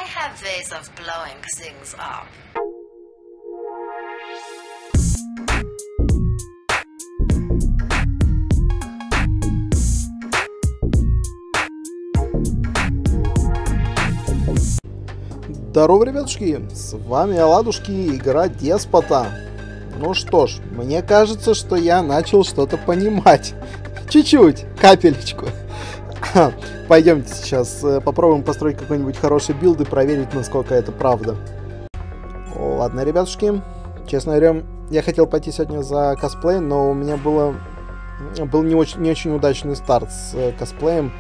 have ways of blowing things up. Здорово, ребятушки, с вами Оладушки, игра Деспота. Ну что ж, мне кажется, что я начал что-то понимать. Чуть-чуть, капелечку. Пойдемте сейчас попробуем построить какой-нибудь хороший билд и проверить, насколько это правда. Ладно, ребятушки, честно говоря, я хотел пойти сегодня за косплей, но у меня был не очень удачный старт с косплеем.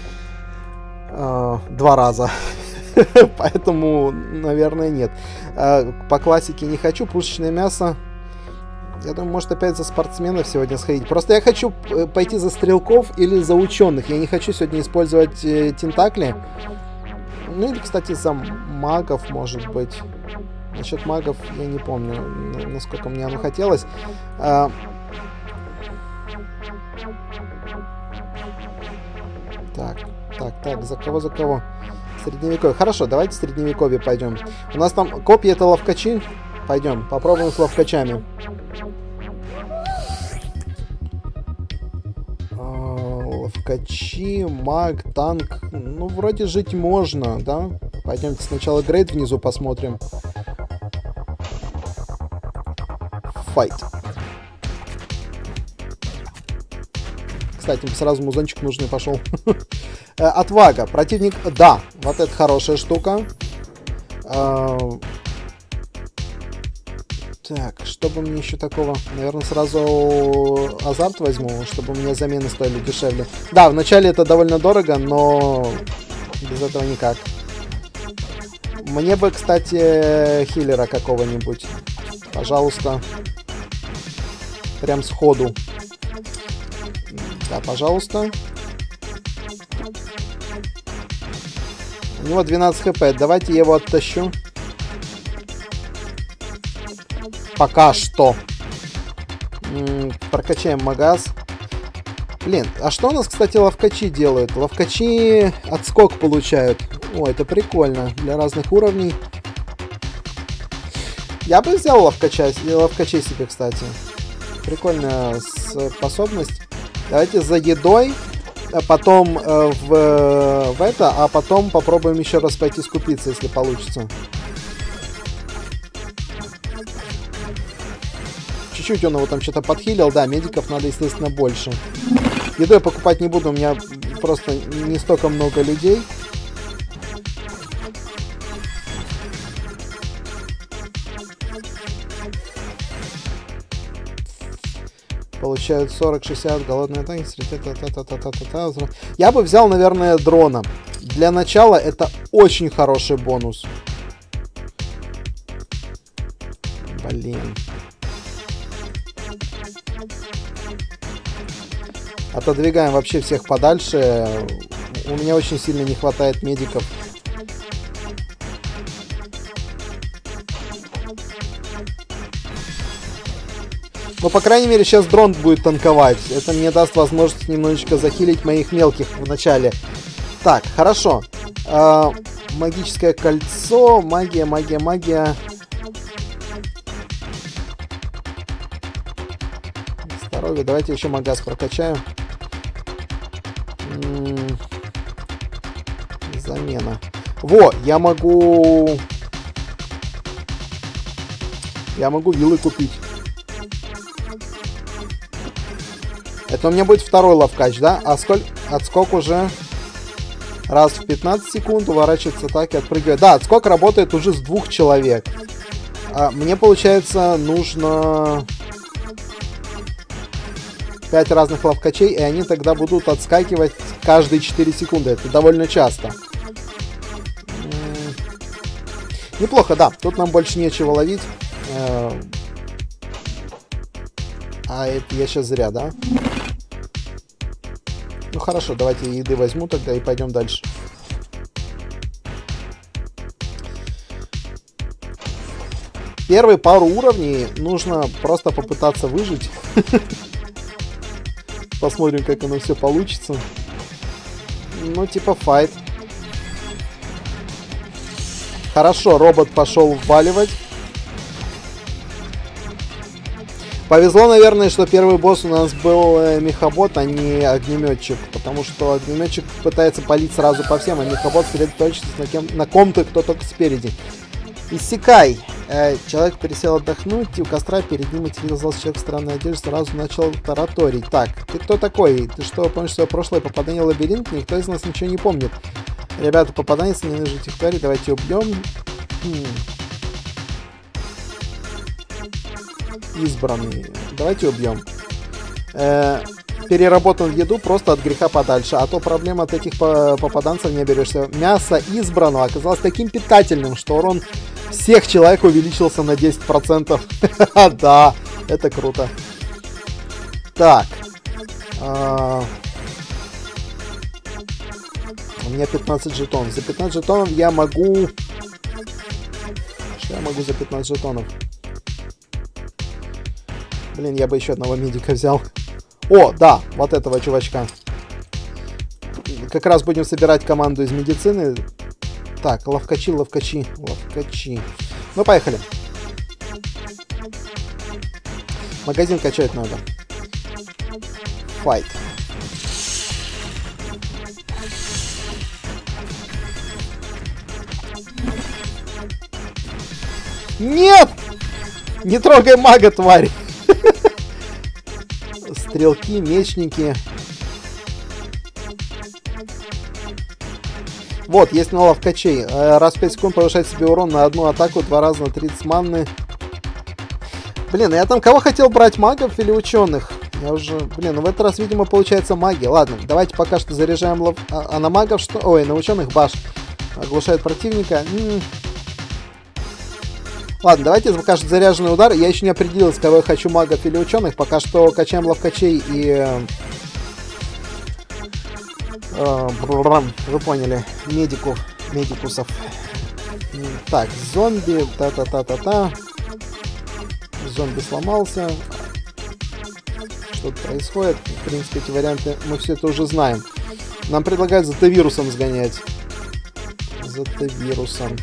2 раза. Поэтому, наверное, нет. По классике не хочу. Пушечное мясо. Я думаю, может опять за спортсменов сегодня сходить. Просто я хочу пойти за стрелков или за ученых. Я не хочу сегодня использовать тентакли. Ну или, кстати, за магов, может быть. Насчет магов я не помню, насколько мне оно хотелось. Так, за кого? Средневековье. Хорошо, давайте в средневековье пойдем. У нас там копья — это ловкачи. Пойдем, попробуем с ловкачами. Ловкачи, маг, танк. Ну, вроде жить можно, да? Пойдемте сначала грейд внизу посмотрим. Файт. Кстати, сразу музончик нужный пошел. Отвага. Противник... Да, вот это хорошая штука. Так, чтобы мне еще такого... Наверное, сразу азарт возьму, чтобы у меня замены стоили дешевле. Да, вначале это довольно дорого, но без этого никак. Мне бы, кстати, хиллера какого-нибудь. Пожалуйста. Прям сходу. Да, пожалуйста. У него 12 хп. Давайте я его оттащу. Пока что. Прокачаем магаз. Блин, а что у нас, кстати, ловкачи делают? Ловкачи отскок получают. О, это прикольно. Для разных уровней. Я бы взял ловкачей себе, кстати. Прикольная способность. Давайте за едой. А потом в это, а потом попробуем еще раз пойти скупиться, если получится. Чуть-чуть он его там что-то подхилил. Да, медиков надо, естественно, больше. Еду я покупать не буду, у меня просто не столько много людей. Получают 40-60, голодные атаки. Я бы взял, наверное, дрона. Для начала это очень хороший бонус. Блин. Отодвигаем вообще всех подальше. У меня очень сильно не хватает медиков. Но, по крайней мере, сейчас дрон будет танковать. Это мне даст возможность немножечко захилить моих мелких в начале. Так, хорошо. Магическое кольцо. Магия. Здоровье. Давайте еще магаз прокачаю. Замена. Во, я могу вилы купить. Это у меня будет второй ловкач, да? А отскок уже раз в 15 секунд, уворачивается атаки, отпрыгивает. Да, отскок работает уже с 2 человек. Мне, получается, нужно 5 разных ловкачей, и они тогда будут отскакивать каждые 4 секунды. Это довольно часто. Неплохо, да. Тут нам больше нечего ловить. А это я сейчас зря, да? Ну хорошо, давайте еды возьму тогда и пойдем дальше. Первые пару уровней нужно просто попытаться выжить. Посмотрим, как оно все получится. Ну, типа файт. Хорошо, робот пошел вваливать. Повезло, наверное, что первый босс у нас был мехабот, а не огнеметчик. Потому что огнеметчик пытается палить сразу по всем, а мехабот сосредоточится на ком-то, кто только спереди. Иссякай. Человек пересел отдохнуть, и у костра перед ним материализовался человек в странной одежде, сразу начал тараторить. Так, ты кто такой? Ты что, помнишь свое прошлое попадание в лабиринт? Никто из нас ничего не помнит. Ребята, попаданец, ненавижу этих тварей, давайте убьем. Избранный. Давайте убьем. Переработан в еду просто от греха подальше, а то проблем от этих попаданцев не берешься. Мясо избранного оказалось таким питательным, что урон всех человек увеличился на 10%. Да, это круто. Так. У меня 15 жетонов. За 15 жетонов я могу... Что я могу за 15 жетонов? Блин, я бы еще одного медика взял. О, да, вот этого чувачка. Как раз будем собирать команду из медицины. Так, ловкачи. Ну, поехали. Магазин качать надо. Файт. Нет! Не трогай мага, тварь! Стрелки, мечники. Вот, есть на ловкачей. Раз в 5 секунд повышает себе урон на одну атаку, 2 раза на 30 манны. Блин, я там кого хотел брать, магов или ученых? Я уже... Блин, ну в этот раз, видимо, получается маги. Ладно, давайте пока что заряжаем А на магов что? Ой, на ученых баш. Оглушает противника. Ладно, давайте пока что заряженный удар. Я еще не определился, кого я хочу, магов или ученых. Пока что качаем ловкачей и... вы поняли. Медикусов. Так, зомби. Та-та-та-та-та. Зомби сломался. Что-то происходит. В принципе, эти варианты мы все это уже знаем. Нам предлагают за Т-вирусом сгонять. За Т-вирусом.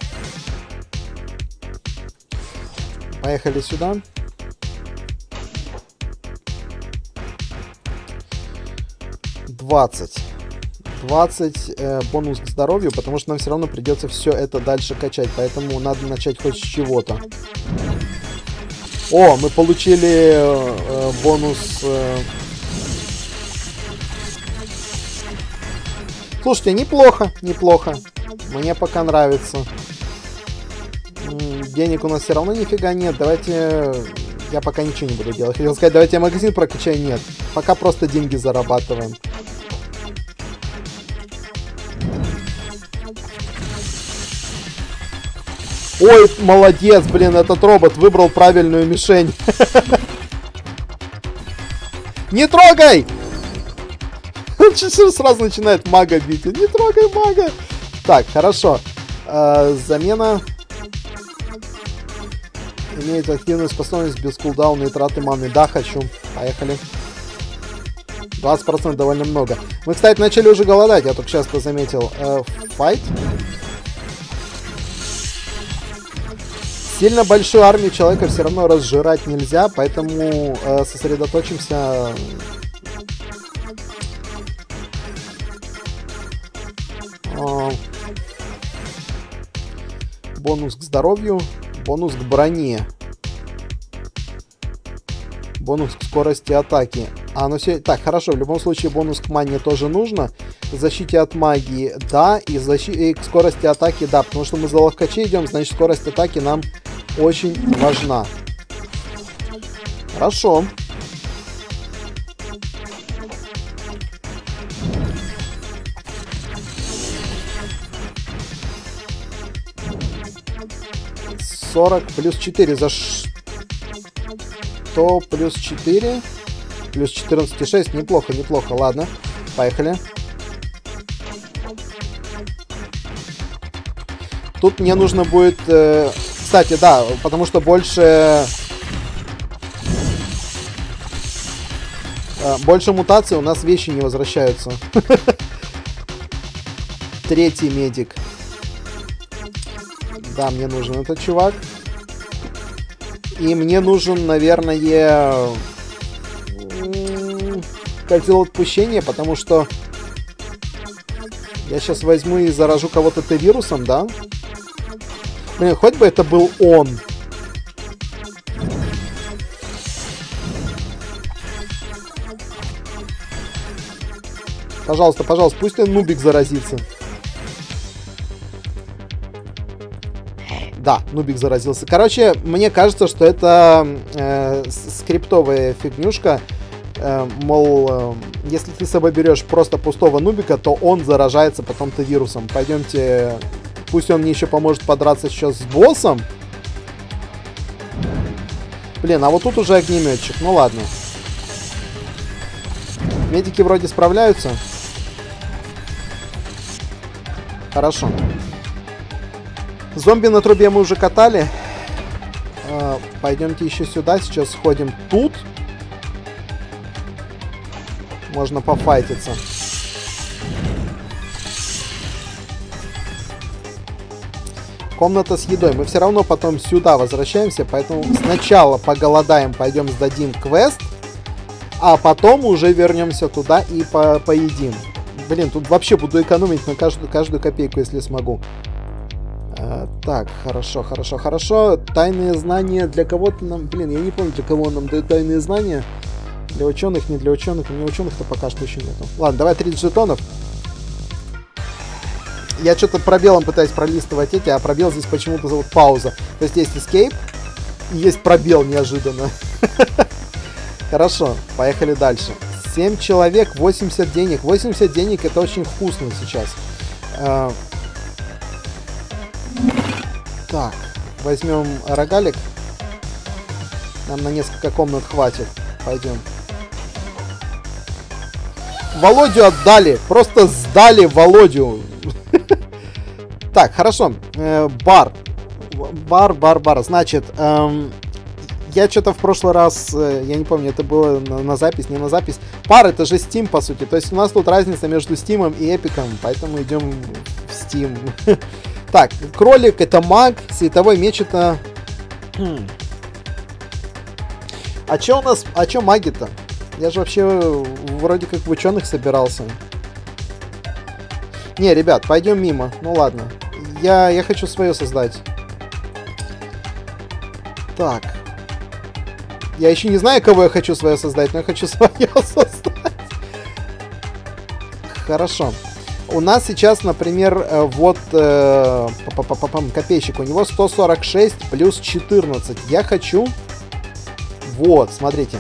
Поехали сюда. 20 бонус к здоровью, потому что нам все равно придется все это дальше качать, поэтому надо начать хоть с чего-то. О, мы получили бонус. Слушайте, неплохо. Мне пока нравится. Денег у нас все равно нифига нет. Давайте... Я пока ничего не буду делать. Хотел сказать, давайте я магазин прокачаю. Нет. Пока просто деньги зарабатываем. Ой, молодец, блин, этот робот выбрал правильную мишень. Не трогай! Он сразу начинает мага бить. Не трогай мага! Так, хорошо. Замена... Имеет активную способность без кулдауна и траты маны. Да, хочу. Поехали. 20% довольно много. Мы, кстати, начали уже голодать. Я только сейчас это заметил. Файт. Сильно большую армию человека все равно разжирать нельзя, поэтому сосредоточимся... Бонус к здоровью. Бонус к броне. Бонус к скорости атаки. Ну все... Так, хорошо. В любом случае бонус к мане тоже нужно. К защите от магии, да. И к скорости атаки, да. Потому что мы за ловкачей идем, значит скорость атаки нам очень важна. Хорошо. Плюс 4 за что? Плюс 4. Плюс 14,6. Неплохо. Ладно. Поехали. Тут мне нужно будет... Кстати, да, потому что больше... Больше мутаций, у нас вещи не возвращаются. Третий медик. Да, мне нужен этот чувак. И мне нужен, наверное, козел отпущения, потому что я сейчас возьму и заражу кого-то Т-вирусом, да? Блин, хоть бы это был он. Пожалуйста, пожалуйста, пусть он нубик заразится. Да, нубик заразился. Короче, мне кажется, что это скриптовая фигнюшка. Мол, если ты с собой берешь просто пустого нубика, то он заражается потом-то вирусом. Пойдемте, пусть он мне еще поможет подраться сейчас с боссом. Блин, а вот тут уже огнеметчик. Ну ладно. Медики вроде справляются. Хорошо. Зомби на трубе мы уже катали. Пойдемте еще сюда. Сейчас сходим тут. Можно пофайтиться. Комната с едой. Мы все равно потом сюда возвращаемся. Поэтому сначала поголодаем, пойдем сдадим квест. А потом уже вернемся туда и поедим. Блин, тут вообще буду экономить на каждую копейку, если смогу. Так, хорошо, хорошо, хорошо. Тайные знания для кого-то нам... Блин, я не помню, для кого нам дают тайные знания. Для ученых, не для ученых. У меня ученых-то пока что еще нету. Ладно, давай 30 жетонов. Я что-то пробелом пытаюсь пролистывать эти, а пробел здесь почему-то зовут пауза. То есть есть escape и есть пробел неожиданно. Хорошо, поехали дальше. 7 человек, 80 денег. 80 денег это очень вкусно сейчас. Так, возьмем рогалик. Нам на несколько комнат хватит. Пойдем. Володю отдали. Просто сдали Володю. Так, хорошо. Бар. Бар. Значит, я что-то в прошлый раз, я не помню, это было на запись, не на запись. Пар это же Steam, по сути. То есть у нас тут разница между Steam и Эпиком. Поэтому идем в Steam. Так, кролик это маг, световой меч это... А чё у нас... А чё маги-то? Я же вообще вроде как в ученых собирался. Не, ребят, пойдем мимо. Ну ладно. Я хочу свое создать. Так. Я еще не знаю, кого я хочу свое создать, но я хочу свое создать. Хорошо. У нас сейчас, например, вот копейщик. У него 146 плюс 14. Я хочу... Вот, смотрите.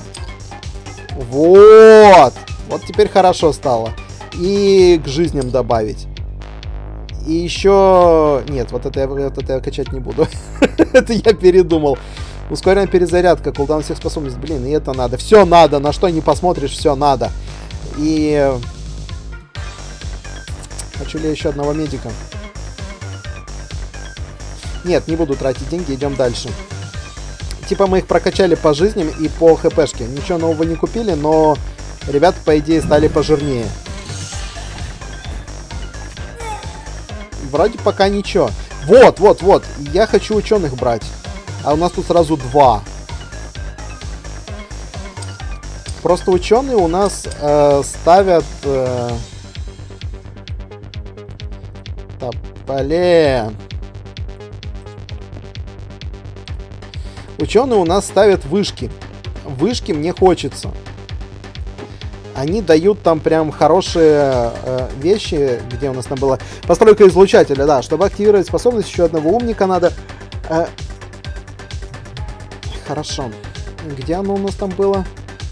Вот. Вот теперь хорошо стало. И к жизням добавить. И еще... Нет, вот это я качать не буду. Это я передумал. Ускоренная перезарядка, кулдаун всех способностей. Блин, и это надо. Все надо. На что не посмотришь, все надо. И... Хочу ли еще одного медика? Нет, не буду тратить деньги, идем дальше. Типа мы их прокачали по жизням и по хпшке. Ничего нового не купили, но ребята, по идее, стали пожирнее. Вроде пока ничего. Вот. Я хочу ученых брать. А у нас тут сразу 2. Просто ученые у нас ставят... Блин. Ученые у нас ставят вышки. Вышки мне хочется. Они дают там прям хорошие вещи. Где у нас там была? Постройка излучателя, да. Чтобы активировать способность еще одного умника надо... Хорошо. Где оно у нас там было?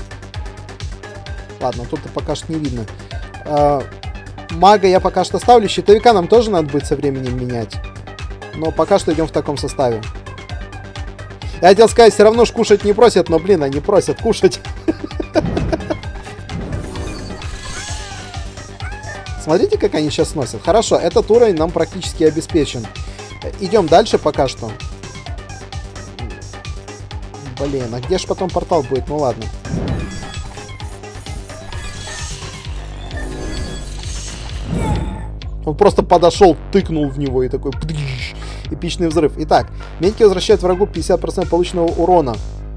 Ладно, тут пока что не видно. Мага я пока что ставлю. Щитовика нам тоже надо будет со временем менять. Но пока что идем в таком составе. Я хотел сказать, все равно ж кушать не просят, но, блин, они просят кушать. Смотрите, как они сейчас сносят. Хорошо, этот уровень нам практически обеспечен. Идем дальше пока что. Блин, а где же потом портал будет? Ну ладно. Он просто подошел, тыкнул в него и такой... Эпичный взрыв. Итак, медики возвращают врагу 50% полученного урона.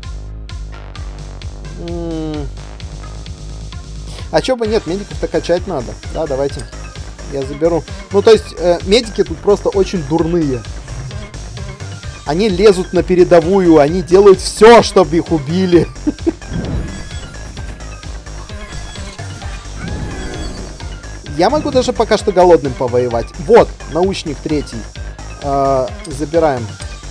А чё бы нет, медиков-то качать надо. Да, давайте. Я заберу. Ну, то есть, медики тут просто очень дурные. Они лезут на передовую, они делают все, чтобы их убили. Я могу даже пока что голодным повоевать. Вот, научник третий. Забираем.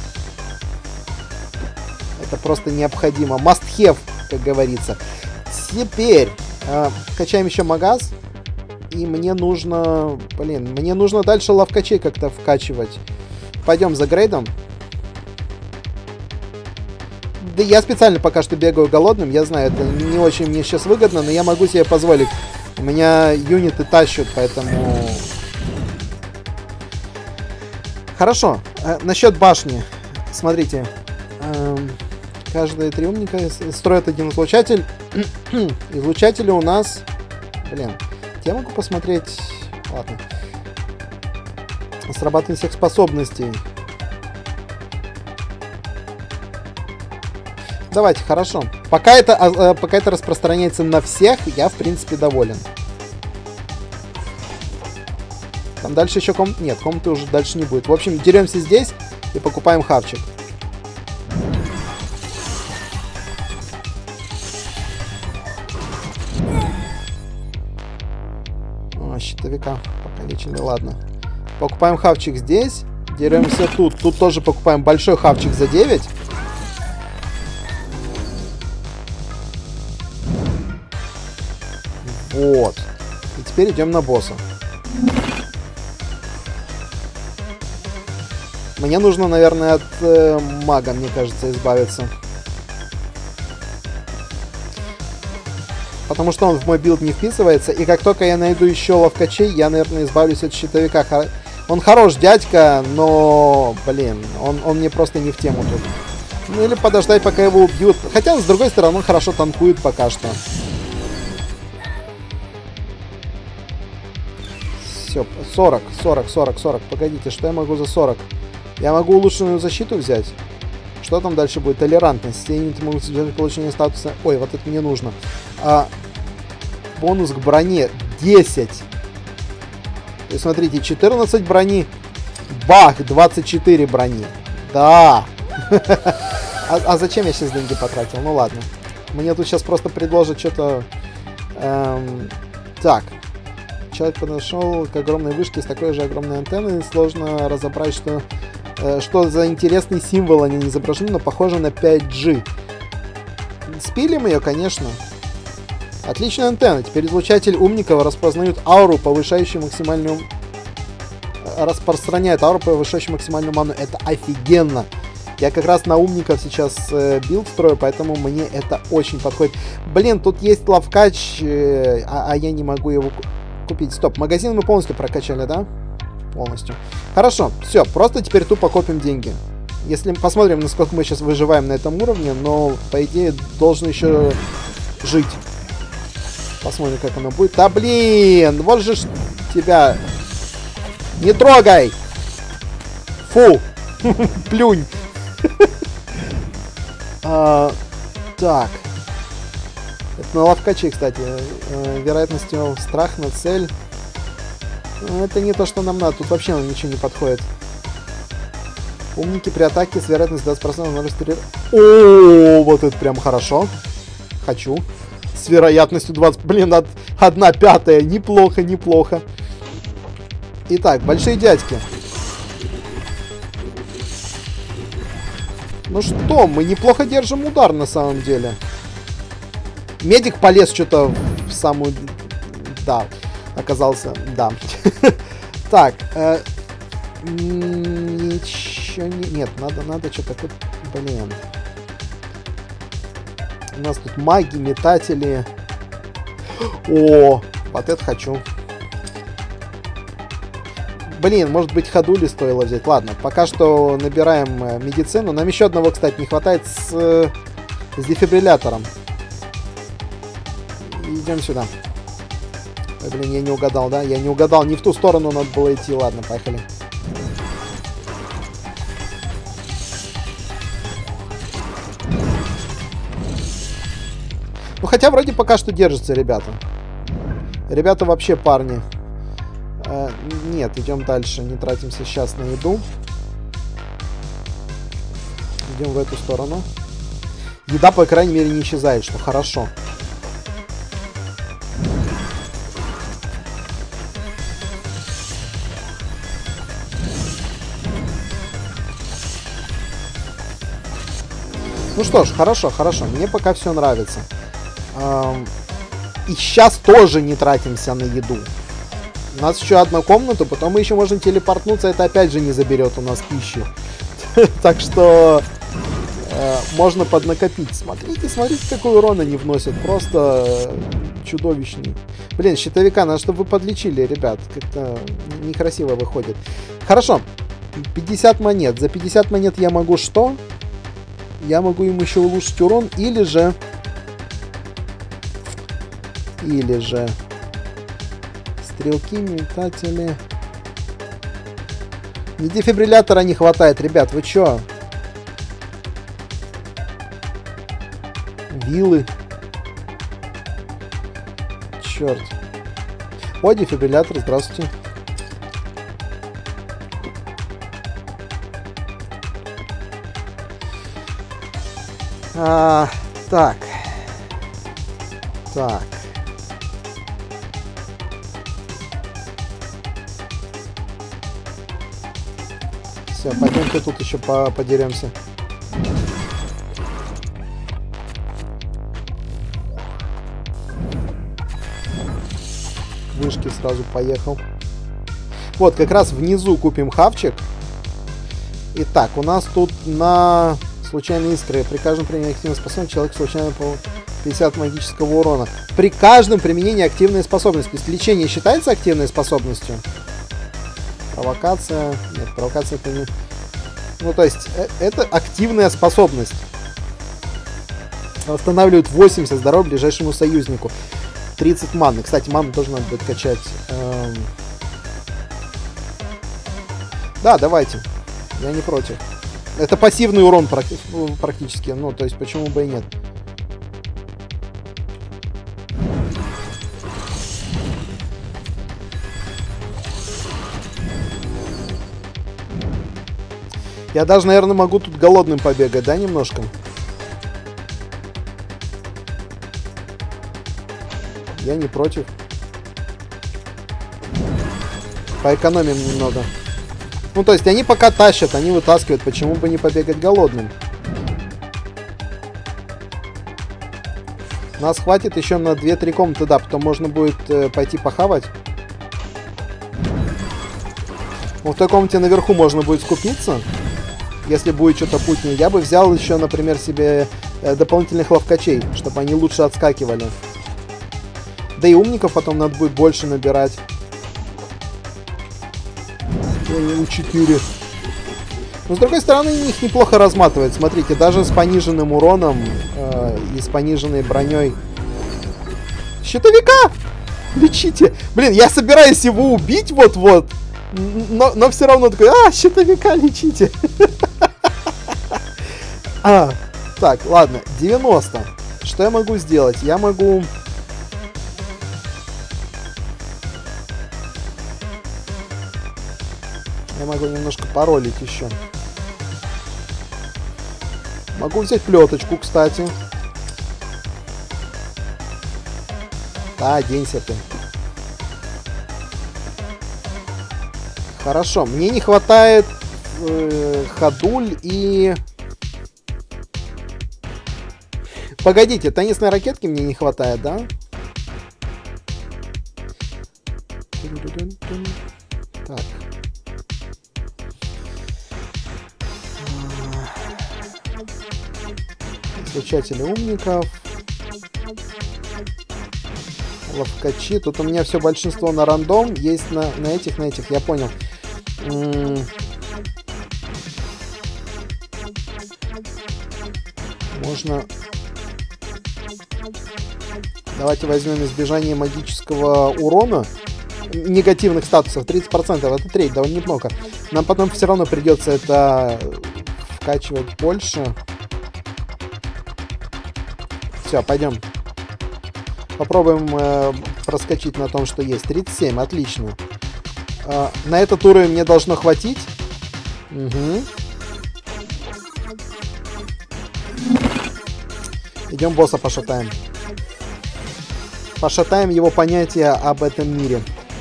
Это просто необходимо. Must have, как говорится. Теперь качаем еще магаз. И мне нужно... Блин, мне нужно дальше ловкачей как-то вкачивать. Пойдем за грейдом. Да я специально пока что бегаю голодным. Я знаю, это не очень мне сейчас выгодно, но я могу себе позволить. У меня юниты тащат, поэтому... Хорошо. Насчет башни. Смотрите. Каждые 3 умника строят один излучатель. Излучатели у нас... Блин. Я могу посмотреть... Ладно. Срабатывание всех способностей. Давайте, хорошо. Пока это распространяется на всех, я, в принципе, доволен. Там дальше еще комнаты... Нет, комнаты уже дальше не будет. В общем, деремся здесь и покупаем хавчик. О, щитовика покалечили, ладно. Покупаем хавчик здесь. Деремся тут. Тут тоже покупаем большой хавчик за 9. Вот. И теперь идем на босса. Мне нужно, наверное, от мага, мне кажется, избавиться. Потому что он в мой билд не вписывается. И как только я найду еще ловкачей, я, наверное, избавлюсь от щитовика. Он хорош, дядька, но, блин, он мне просто не в тему тут. Ну или подождать, пока его убьют. Хотя, с другой стороны, он хорошо танкует пока что. Все, 40. Погодите, что я могу за 40? Я могу улучшенную защиту взять. Что там дальше будет? Толерантность. Все юниты могут содержать получение статуса. Ой, вот это мне нужно. Бонус к броне 10. То есть, смотрите, 14 брони. Бах, 24 брони. Да. А зачем я сейчас деньги потратил? Ну ладно. Мне тут сейчас просто предложат что-то... Так. Человек подошел к огромной вышке с такой же огромной антенной. Сложно разобрать, что за интересный символ они изображены, но похоже на 5G. Спилим ее, конечно. Отличная антенна. Теперь излучатель умников распознает ауру, повышающую максимальную... Распространяет ауру, повышающую максимальную ману. Это офигенно. Я как раз на умников сейчас билд строю, поэтому мне это очень подходит. Блин, тут есть лавкач, а я не могу его... купить. Стоп, магазин мы полностью прокачали, да? Полностью. Хорошо, все, просто теперь тупо копим деньги. Если посмотрим, насколько мы сейчас выживаем на этом уровне, но, по идее, должен еще жить. Посмотрим, как оно будет. Да блин, вот же тебя... Не трогай! Фу! Плюнь! Так. Это на ловкаче, кстати. Вероятностью страх на цель. Это не то, что нам надо. Тут вообще нам ничего не подходит. Умники при атаке с вероятностью 20% на... О, вот это прям хорошо. Хочу. С вероятностью 20... Блин, 1/5. Неплохо, неплохо. Итак, большие дядьки. Ну что, мы неплохо держим удар на самом деле. Медик полез что-то в самую... Да, оказался... Да. Так. Ничего не... Нет, надо что-то... Блин. У нас тут маги, метатели. О, вот это хочу. Блин, может быть, ходули стоило взять. Ладно, пока что набираем медицину. Нам еще одного, кстати, не хватает с дефибриллятором. Идем сюда. Ой, блин, я не угадал, да? Я не угадал, не в ту сторону надо было идти. Ладно, поехали. Ну, хотя вроде пока что держится, ребята. Ребята вообще парни. Нет, идем дальше. Не тратимся сейчас на еду. Идем в эту сторону. Еда, по крайней мере, не исчезает, что хорошо. Ну что ж, хорошо, хорошо. Мне пока все нравится. И сейчас тоже не тратимся на еду. У нас еще одна комната, потом мы еще можем телепортнуться. Это опять же не заберет у нас пищу. Так что можно поднакопить. Смотрите, смотрите, какой урон они вносят. Просто чудовищный. Блин, щитовика, надо, чтобы вы подлечили, ребят. Как-то некрасиво выходит. Хорошо. 50 монет. За 50 монет я могу что? Я могу им еще улучшить урон. Или же... Стрелки, метатели... Ни дефибриллятора не хватает, ребят, вы чё? Вилы. Черт. О, дефибриллятор, здравствуйте. Так. Так. Все, пойдемте тут еще подеремся. Вышки сразу поехал. Вот, как раз внизу купим хавчик. Итак, у нас тут на случайные искры. При каждом применении активной способности человек случайно по 50 магического урона. При каждом применении активной способности. То есть лечение считается активной способностью? Провокация. Нет, провокация это не... Ну, то есть, это активная способность. Восстанавливает 80 здоровья ближайшему союзнику. 30 маны. Кстати, ману тоже надо будет качать. Да, давайте. Я не против. Это пассивный урон практически. Ну, то есть, почему бы и нет. Я даже, наверное, могу тут голодным побегать, да, немножко? Я не против. Поэкономим немного. Ну, то есть, они пока тащат, они вытаскивают. Почему бы не побегать голодным? Нас хватит еще на 2-3 комнаты, да. Потом можно будет пойти похавать. Ну, в той комнате наверху можно будет скупиться. Если будет что-то путнее. Я бы взял еще, например, себе дополнительных ловкачей, чтобы они лучше отскакивали. Да и умников потом надо будет больше набирать. У4. Но с другой стороны, их неплохо разматывает. Смотрите, даже с пониженным уроном и с пониженной броней. Щитовика! Лечите! Блин, я собираюсь его убить вот-вот. Но все равно такой, щитовика лечите. Так, ладно, 90. Что я могу сделать? Я могу... Я могу немножко паролить еще. Могу взять плеточку, кстати. Да, оденься ты. Хорошо, мне не хватает ходуль и... Погодите, теннисной ракетки мне не хватает, да? Так. Излучатели умников. Ловкачи. Тут у меня все большинство на рандом. Есть на этих, я понял. Можно... Давайте возьмем избежание магического урона. Негативных статусов 30%. Это треть, довольно неплохо. Нам потом все равно придется это вкачивать больше. Все, пойдем. Попробуем проскочить на том, что есть. 37, отлично. На этот уровень мне должно хватить. Угу. Идем босса пошатаем. Пошатаем его понятие об этом мире.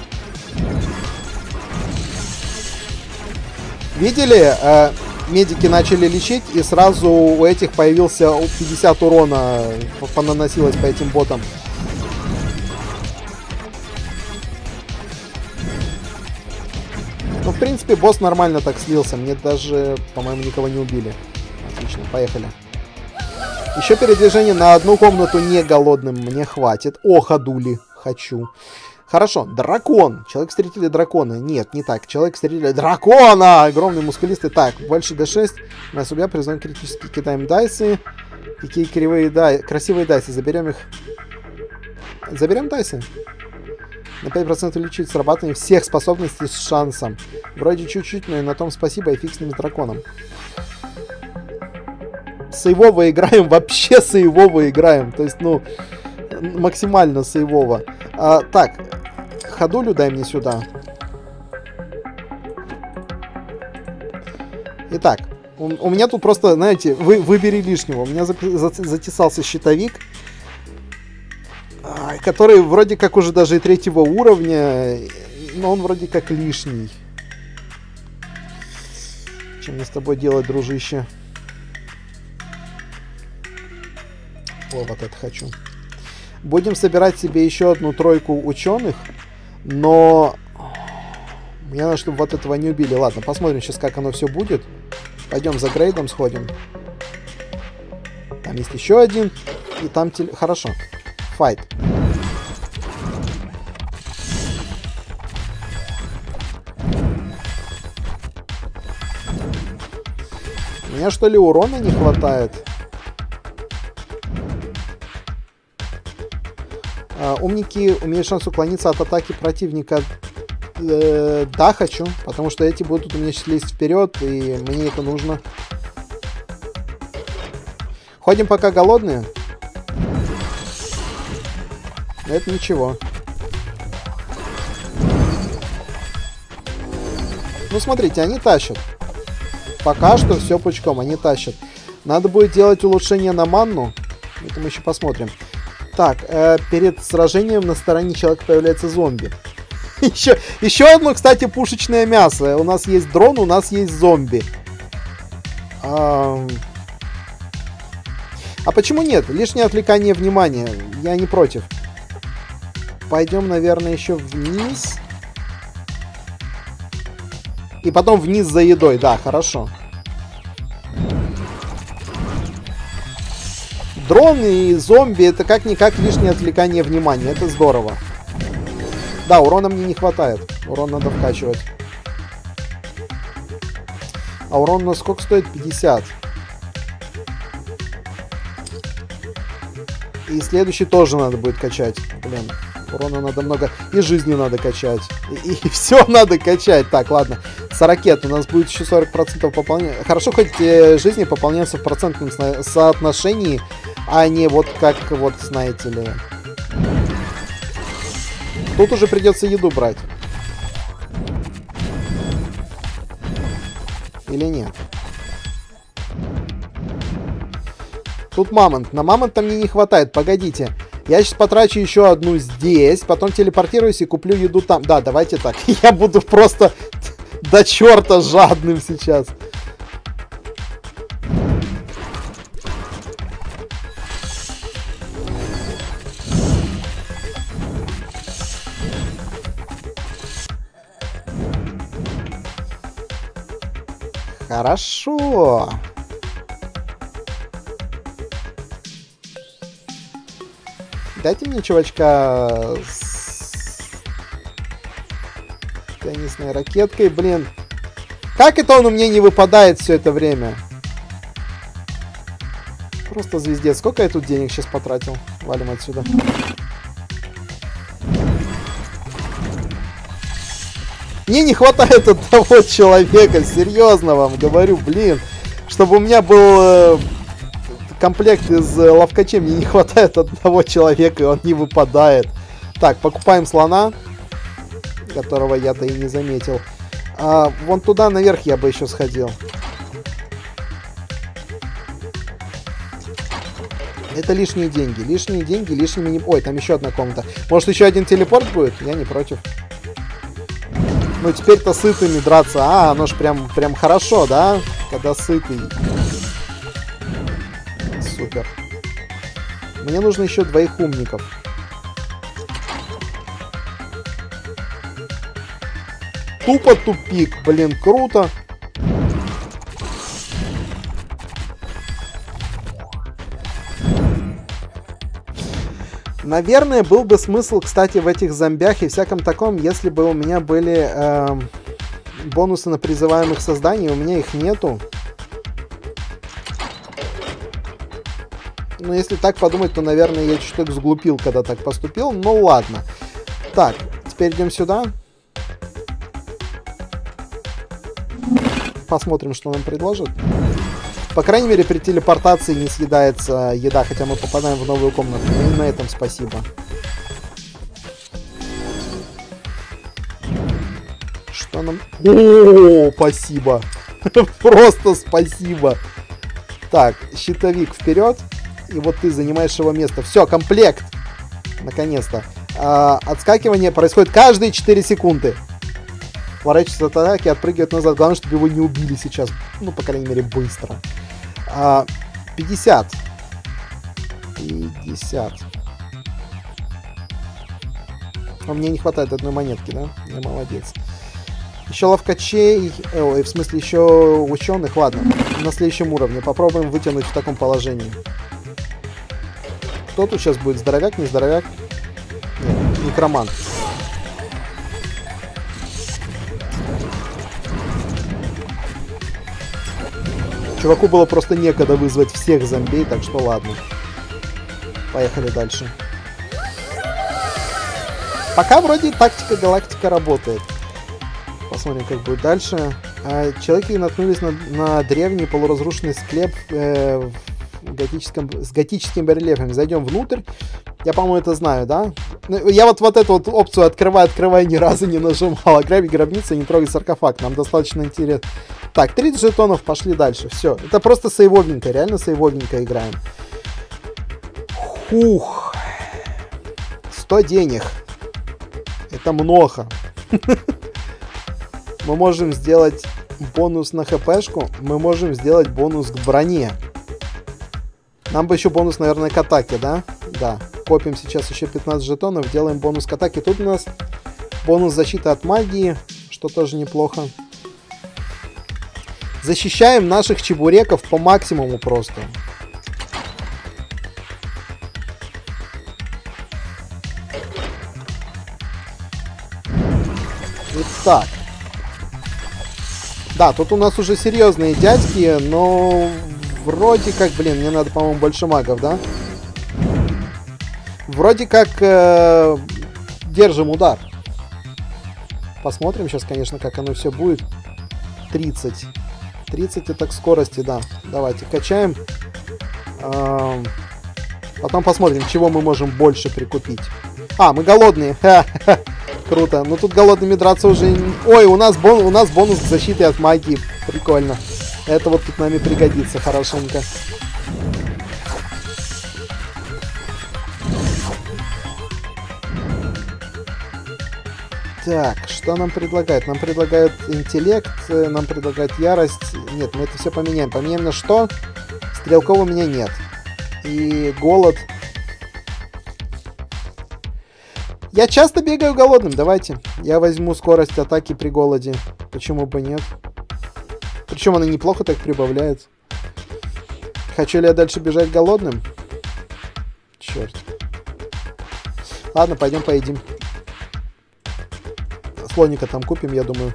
Видели? Медики начали лечить, и сразу у этих появился 50 урона, понаносилось по этим ботам. Ну, в принципе, босс нормально так слился. Мне даже, по-моему, никого не убили. Отлично, поехали. Еще передвижение на одну комнату не голодным мне хватит. О, ходули. Хочу. Хорошо, дракон. Человек-встретили дракона. Нет, не так. Человек-встретили дракона! Огромный, мускулистый. Так, больше D6. На себя призываем критически. Кидаем дайсы. Какие кривые дайсы. Красивые дайсы. Заберем их. Заберем дайсы. На 5% увеличить срабатывание всех способностей с шансом. Вроде чуть-чуть, но и на том спасибо, и фиг с ним с драконом. Сейвово играем, вообще сейвово играем. То есть, ну, максимально сейвово. Так, ходулю дай мне сюда. Итак, у меня тут просто, знаете, выбери лишнего. У меня затесался щитовик, который вроде как уже даже и 3-го уровня, но он вроде как лишний. Что мне с тобой делать, дружище? О, вот это хочу. Будем собирать себе еще одну тройку ученых, но мне надо, чтобы вот этого не убили. Ладно, посмотрим сейчас, как оно все будет. Пойдем за грейдом сходим. Там есть еще один. И там... Хорошо. Файт. Мне что ли урона не хватает? Умники умеют шанс уклониться от атаки противника. Да, хочу, потому что эти будут у меня сейчас лезть вперед, и мне это нужно. Ходим пока голодные. Это ничего. Ну, смотрите, они тащат. Пока что все пучком, они тащат. Надо будет делать улучшение на манну. Это мы еще посмотрим. Так, перед сражением на стороне человека появляется зомби. Еще одно, кстати, пушечное мясо. У нас есть дрон, у нас есть зомби. А почему нет? Лишнее отвлекание внимания. Я не против. Пойдем, наверное, еще вниз. И потом вниз за едой. Да, хорошо. Дрон и зомби — это как-никак лишнее отвлекание внимания. Это здорово. Да, урона мне не хватает. Урон надо вкачивать. А урон у нас сколько стоит? 50. И следующий тоже надо будет качать. Блин, урона надо много. И жизни надо качать. И все надо качать. Так, ладно. С ракет у нас будет еще 40% пополнения. Хорошо, хоть жизни пополняются в процентном соотношении, а не вот как, вот, знаете ли. Тут уже придется еду брать. Или нет? Тут мамонт. На мамонта мне не хватает. Погодите. Я сейчас потрачу еще одну здесь. Потом телепортируюсь и куплю еду там. Да, давайте так. Я буду просто до черта жадным сейчас. Хорошо. Дайте мне чувачка с теннисной ракеткой, блин. Как это он у меня не выпадает все это время? Просто звездец. Сколько я тут денег сейчас потратил? Валим отсюда. Мне не хватает одного человека, серьезно вам говорю, блин. Чтобы у меня был комплект из ловкачей, мне не хватает одного человека, и он не выпадает. Так, покупаем слона, которого я-то и не заметил. Вон туда наверх я бы еще сходил. Это лишние деньги, лишними... Ой, там еще одна комната. Может, еще один телепорт будет? Я не против. Ну, теперь-то сытыми драться. Оно ж прям хорошо, да? Когда сытый. Супер. Мне нужно еще 2 умников. Тупо тупик, блин, круто. Наверное, был бы смысл, кстати, в этих зомбях и всяком таком, если бы у меня были бонусы на призываемых созданий. У меня их нету. Ну, если так подумать, то, наверное, я чуть-чуть сглупил, когда так поступил. Ну, ладно. Так, теперь идем сюда. Посмотрим, что нам предложат. По крайней мере, при телепортации не съедается еда, хотя мы попадаем в новую комнату. И на этом спасибо. Что нам... О, спасибо. Просто спасибо. Так, щитовик вперед. И вот ты занимаешь его место. Все, комплект. Наконец-то. Отскакивание происходит каждые 4 секунды. Ворачивается от атаки, отпрыгивает назад. Главное, чтобы его не убили сейчас. Ну, по крайней мере, быстро. 50. 50. А мне не хватает одной монетки, да? Я молодец. Еще ловкачей. Ой, в смысле, еще ученых. Ладно, на следующем уровне. Попробуем вытянуть в таком положении. Кто тут сейчас будет? Здоровяк, не здоровяк? Нет, некромант. Чуваку было просто некогда вызвать всех зомбей, так что ладно. Поехали дальше. Пока вроде тактика галактика работает. Посмотрим, как будет дальше. Человеки наткнулись на древний полуразрушенный склеп с готическими барельефами. Зайдем внутрь. Я, по-моему, это знаю, да? Я вот эту вот опцию открывай ни разу не нажимал. Ограбить гробницу, не трогай саркофаг. Нам достаточно интересно. Так, 30 жетонов, пошли дальше. Все. Это просто сейвовненько. Реально сейвовненько играем. Хух. 100 денег. Это много. Мы можем сделать бонус на хпшку. Мы можем сделать бонус к броне. Нам бы еще бонус, наверное, к атаке, да? Да. Копим сейчас еще 15 жетонов. Делаем бонус к атаке. Тут у нас бонус защиты от магии. Что тоже неплохо. Защищаем наших чебуреков по максимуму просто. Итак. Да, тут у нас уже серьезные дядьки, но вроде как, блин, мне надо, по-моему, больше магов, да? Вроде как держим удар. Посмотрим сейчас, конечно, как оно все будет. 30. 30 это к скорости, да. Давайте качаем. Потом посмотрим, чего мы можем больше прикупить. Мы голодные. Круто. Но тут голодными драться уже... Ой, у нас бонус к защите от магии. Прикольно. Это вот тут нами пригодится хорошенько. Так, что нам предлагают? Нам предлагают интеллект, нам предлагают ярость. Нет, мы это все поменяем. Поменяем на что? Стрелков у меня нет. И голод. Я часто бегаю голодным, давайте. Я возьму скорость атаки при голоде. Почему бы нет? Причем она неплохо так прибавляет. Хочу ли я дальше бежать голодным? Черт. Ладно, пойдем поедим. Слоника там купим, я думаю.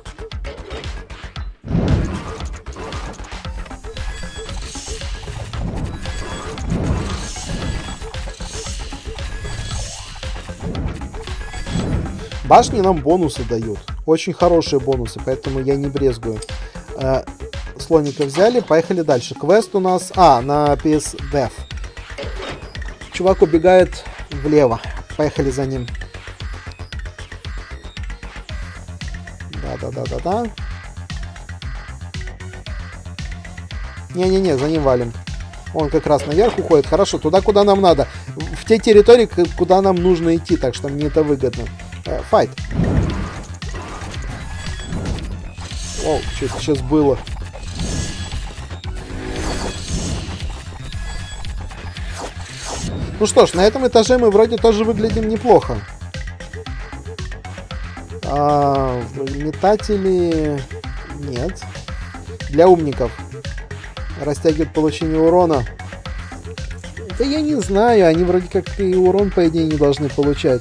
Башни нам бонусы дают. очень хорошие бонусы, поэтому я не брезгую. Слоника взяли, поехали дальше. Квест у нас... на PS Death. Чувак убегает влево. Поехали за ним. Да. Не-не-не, за ним валим. Он как раз наверх уходит. Хорошо, туда, куда нам надо. В те территории, куда нам нужно идти. Так что мне это выгодно. Файт. О, что-то сейчас было. Ну что ж, на этом этаже мы вроде тоже выглядим неплохо. Метатели... Нет. Для умников. Растягивает получение урона. Да я не знаю, они вроде как и урон, по идее, не должны получать.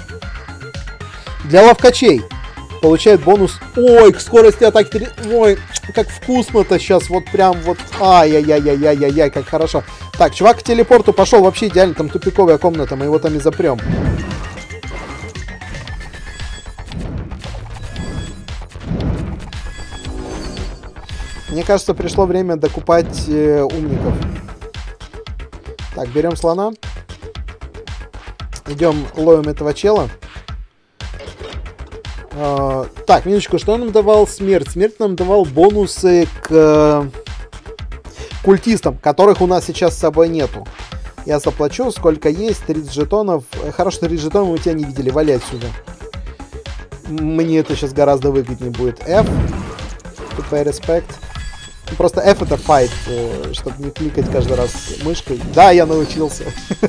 Для ловкачей. Получает бонус... Ой, к скорости атаки... Ой, как вкусно-то сейчас. Вот прям вот... Ай-яй-яй-яй-яй-яй, как хорошо. Так, чувак к телепорту пошел. Вообще идеально. Там тупиковая комната. Мы его там и запрем. Мне кажется, пришло время докупать умников. Так, берем слона. Идем ловим этого чела. Так, минуточку, что нам давал смерть? Смерть нам давал бонусы к культистам, которых у нас сейчас с собой нету. Я заплачу, сколько есть, 30 жетонов. Хорошо, 30 жетонов мы тебя не видели, вали отсюда. Мне это сейчас гораздо выгоднее будет. F. To pay respect. Просто F это fight, чтобы не кликать каждый раз мышкой. Да, я научился.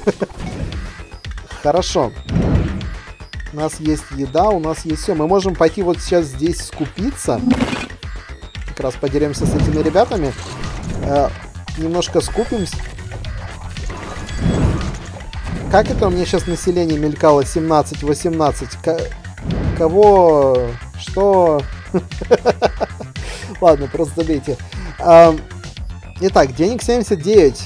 Хорошо. У нас есть еда, у нас есть все. Мы можем пойти вот сейчас здесь скупиться. Как раз подеремся с этими ребятами. Немножко скупимся. Как это у меня сейчас население мелькало? 17-18. Кого? Что? Ладно, просто забейте. Итак, денег 79.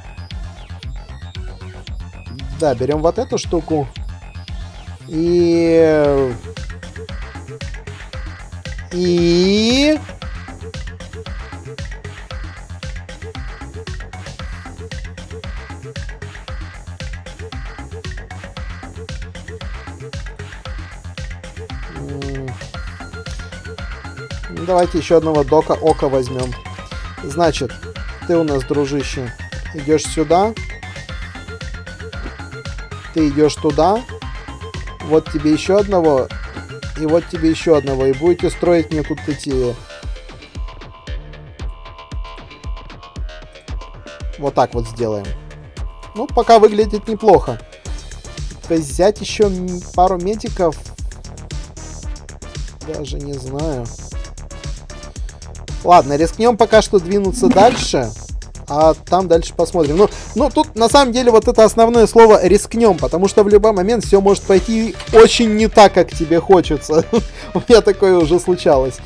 Да, берем вот эту штуку. И... Давайте еще одного дока ока возьмем. Значит, ты у нас, дружище, идешь сюда. Ты идешь туда. Вот тебе еще одного. И вот тебе еще одного. И будете строить мне тут эти... Вот так вот сделаем. Ну, пока выглядит неплохо. То есть взять еще пару медиков. Даже не знаю. Ладно, рискнем пока что двинуться дальше. А там дальше посмотрим. Ну, тут на самом деле вот это основное слово рискнем. Потому что в любой момент все может пойти очень не так, как тебе хочется. У меня такое уже случалось.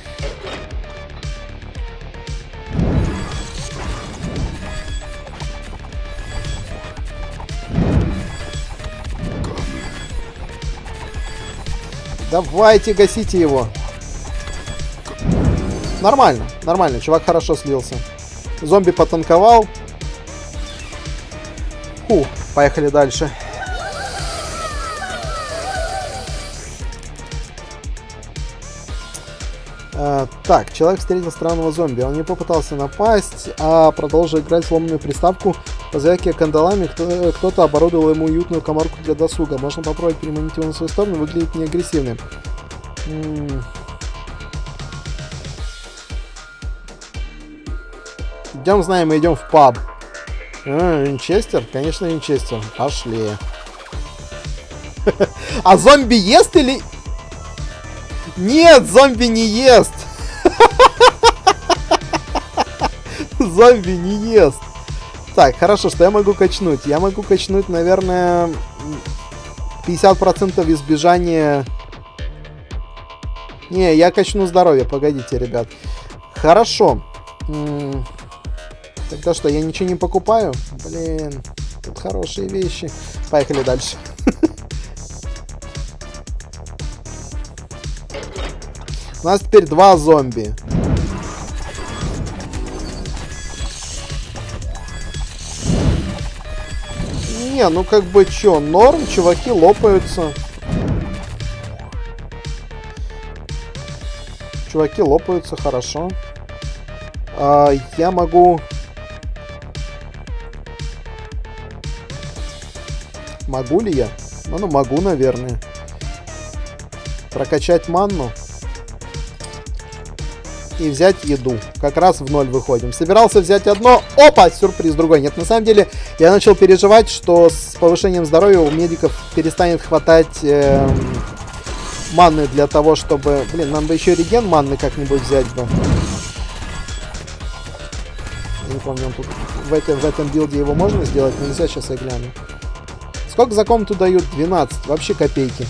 Давайте, гасите его. Нормально, нормально. Чувак хорошо слился. Зомби потанковал. Фу, поехали дальше. Так, человек встретил странного зомби. Он не попытался напасть, а продолжил играть сломанную приставку. Позвякивая кандалами, кто-то оборудовал ему уютную каморку для досуга. Можно попробовать переманить его на свою сторону, выглядит неагрессивным. Идем, знаем, мы идем в паб. Винчестер? Конечно, Винчестер. Пошли. А зомби ест или... Нет, зомби не ест. Зомби не ест. Так, хорошо, что я могу качнуть? Я могу качнуть, наверное, 50% избежания... Не, я качну здоровье. Погодите, ребят. Хорошо. Тогда что, я ничего не покупаю? Блин, тут хорошие вещи. Поехали дальше. У нас теперь 2 зомби. Не, ну как бы чё, норм, чуваки лопаются. Чуваки лопаются, хорошо. Я могу... Могу ли я? Ну, могу, наверное. Прокачать манну. И взять еду. Как раз в 0 выходим. Собирался взять одно. Опа! Сюрприз другой. Нет, на самом деле, я начал переживать, что с повышением здоровья у медиков перестанет хватать манны для того, чтобы... Блин, нам бы еще реген манны как-нибудь взять бы. Я не помню, он тут... в этом билде его можно сделать? Нельзя, сейчас я гляну. Сколько за комнату дают? 12. Вообще копейки.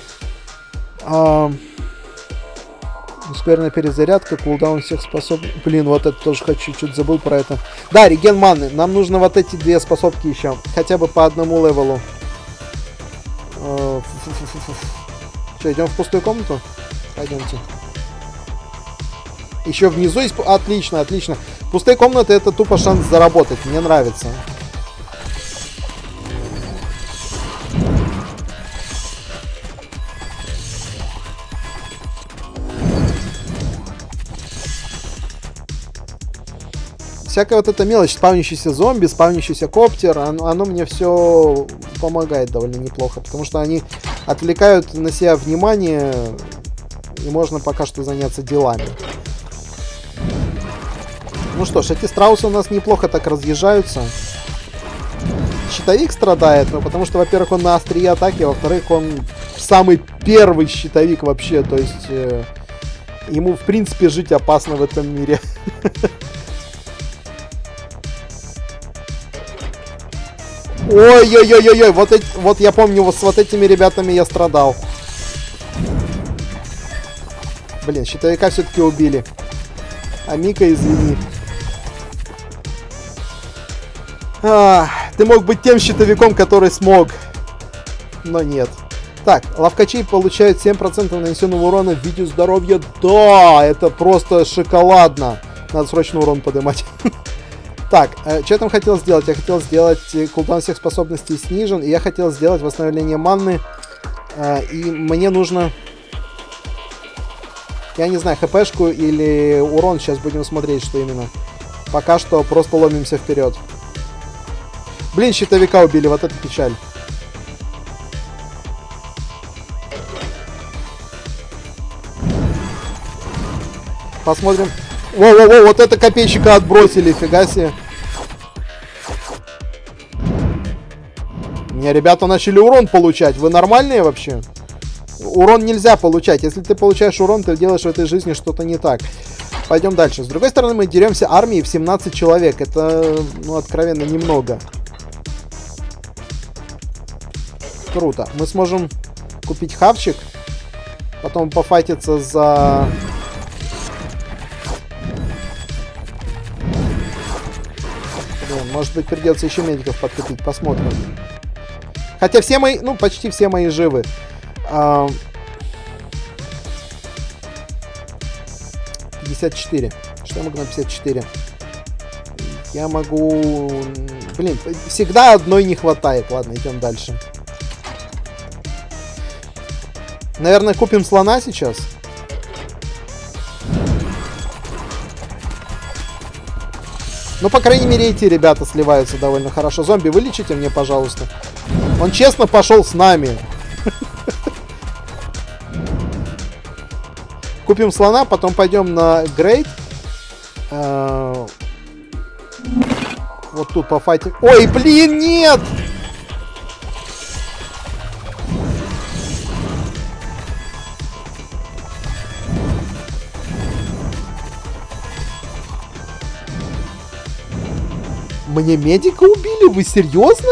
Ускоренная перезарядка, кулдаун всех способностей. Блин, вот это тоже хочу, чуть забыл про это. Да, реген манны. Нам нужно вот эти 2 способки еще. Хотя бы по одному левелу. Что, идем в пустую комнату? Пойдемте. Еще внизу есть... Отлично, отлично. Пустые комнаты — это тупо шанс заработать. Мне нравится. Всякая вот эта мелочь, спавнящийся зомби, спавнящийся коптер, оно мне все помогает довольно неплохо, потому что они отвлекают на себя внимание, и можно пока что заняться делами. Ну что ж, эти страусы у нас неплохо так разъезжаются. Щитовик страдает, ну, потому что, во-первых, он на острие атаки, а во-вторых, он самый первый щитовик вообще, то есть ему, в принципе, жить опасно в этом мире. Ой-ой-ой-ой-ой, вот я помню, с вот этими ребятами я страдал. Блин, щитовика все-таки убили. А Мика, извини. Ты мог быть тем щитовиком, который смог. Но нет. Так, ловкачи получают 7% нанесенного урона в виде здоровья. Да, это просто шоколадно. Надо срочно урон поднимать. Так, что я там хотел сделать? Я хотел сделать кулдаун всех способностей снижен, и я хотел сделать восстановление манны. И мне нужно... Я не знаю, хпшку или урон. Сейчас будем смотреть, что именно. Пока что просто ломимся вперед. Блин, щитовика убили, вот это печаль. Посмотрим. Воу-воу-воу, вот это копейщика отбросили, фига себе. Не, ребята начали урон получать. Вы нормальные вообще? Урон нельзя получать. Если ты получаешь урон, ты делаешь в этой жизни что-то не так. Пойдем дальше. С другой стороны, мы деремся армией в 17 человек. Это, ну, откровенно немного. Круто. Мы сможем купить хавчик. Потом пофайтиться за... Блин, может быть, придется еще медиков подкупить. Посмотрим. Хотя все мои... Ну, почти все мои живы. 54. Что я могу на 54? Я могу... Блин, всегда одной не хватает. Ладно, идем дальше. Наверное, купим слона сейчас. Ну, по крайней мере, эти ребята сливаются довольно хорошо. Зомби, вылечите мне, пожалуйста. Он честно пошел с нами. Купим слона, потом пойдем на Грейт. Вот тут пофайтим. Ой, блин, нет! Мне медика убили? Вы серьезно?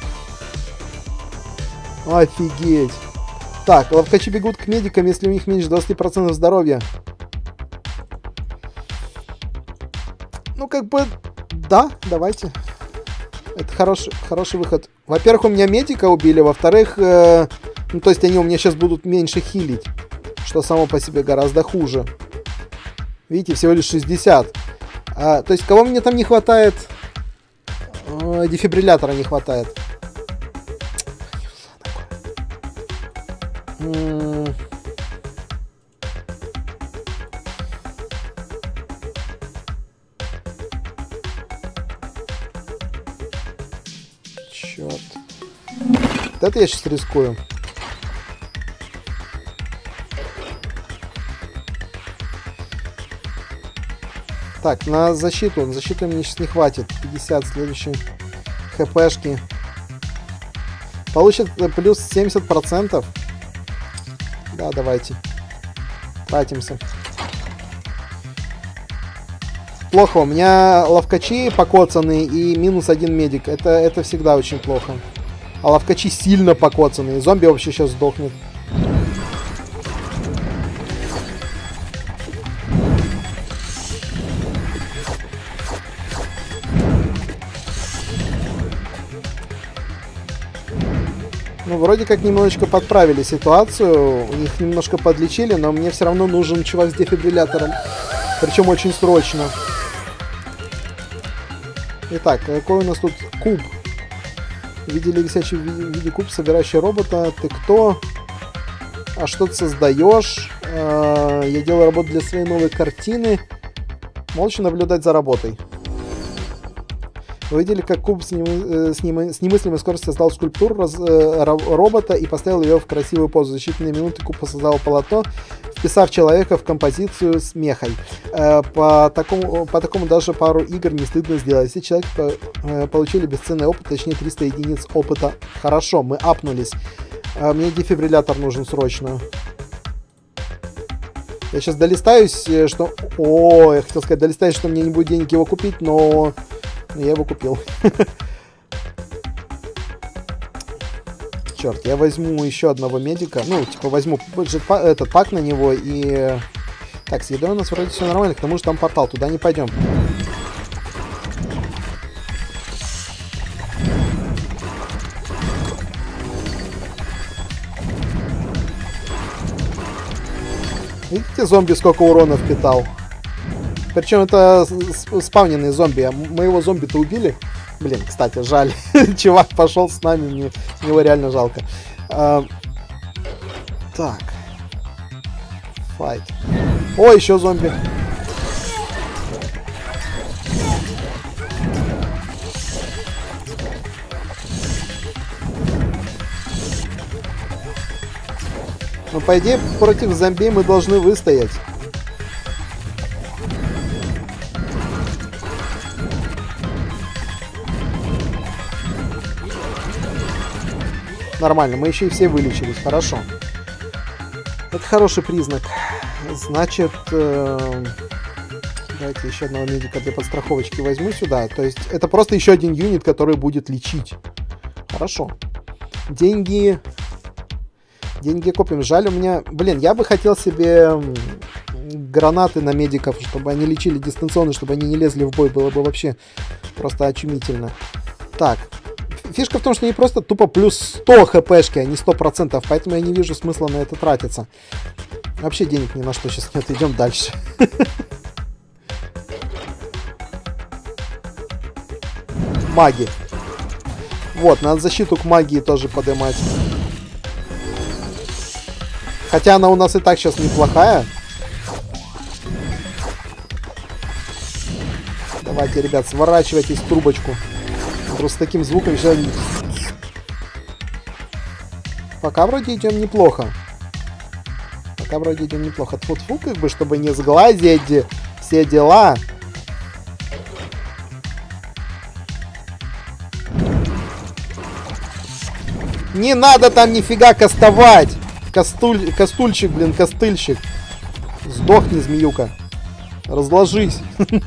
Офигеть. Так, ловкачи бегут к медикам, если у них меньше 20% здоровья. Ну, как бы, да, давайте. Это хороший выход. Во-первых, у меня медика убили, во-вторых, ну, то есть они у меня сейчас будут меньше хилить. что само по себе гораздо хуже. Видите, всего лишь 60. То есть, кого мне там не хватает? Дефибриллятора не хватает. Черт. Вот это я сейчас рискую. Так, на защиту. На защиту мне сейчас не хватит. 50 следующие хпшки. Получит плюс 70%. Да, давайте. Тратимся. Плохо. У меня ловкачи покоцанные и минус 1 медик. Это всегда очень плохо. А ловкачи сильно покоцанные. Зомби вообще сейчас сдохнет. Ну, вроде как немножечко подправили ситуацию, их немножко подлечили, но мне все равно нужен чувак с дефибриллятором, причем очень срочно. Итак, какой у нас тут куб? Видели висящий в виде куб, собирающий робота. Ты кто? А что ты создаешь? Я делаю работу для своей новой картины. Молча наблюдать за работой. Вы видели, как куб с немыслимой скоростью создал скульптуру робота и поставил ее в красивую позу. За считанные минуты куб создал полотно, вписав человека в композицию с мехой. По такому даже пару игр не стыдно сделать. Все человек получили бесценный опыт, точнее 300 единиц опыта. Хорошо, мы апнулись. Мне дефибриллятор нужен срочно. Я сейчас долистаюсь, что... О, я хотел сказать, долистаюсь, что мне не будет денег его купить, но... Я его купил. Черт, я возьму еще одного медика. Ну, типа, возьму этот пак на него и... Так, с едой у нас вроде все нормально, к тому же там портал, туда не пойдем. Видите, зомби сколько урона впитал? Причем это спавненные зомби. Мы его зомби-то убили. Блин, кстати, жаль. Чувак пошел с нами. Мне его реально жалко. Так. Файт. О, еще зомби. Ну, по идее, против зомби мы должны выстоять. Нормально, мы еще и все вылечились, хорошо. Это хороший признак. Значит, давайте еще одного медика для подстраховочки возьму сюда. То есть это просто еще один юнит, который будет лечить. Хорошо. Деньги копим. Жаль, у меня... Блин, я бы хотел себе гранаты на медиков, чтобы они лечили дистанционно, чтобы они не лезли в бой. Было бы вообще просто очумительно. Так. Фишка в том, что не просто тупо плюс 100 хпшки, а не 100%, поэтому я не вижу смысла на это тратиться. Вообще денег ни на что сейчас нет, идем дальше. Маги. Вот, надо защиту к магии тоже поднимать. Хотя она у нас и так сейчас неплохая. Давайте, ребят, сворачивайтесь в трубочку. Просто с таким звуком сейчас... Пока вроде идем неплохо. Тьфу-тьфу, как бы, чтобы не сглазить все дела. Не надо там нифига кастовать. Костульчик, блин, костыльщик. Сдохни, змеюка. Разложись.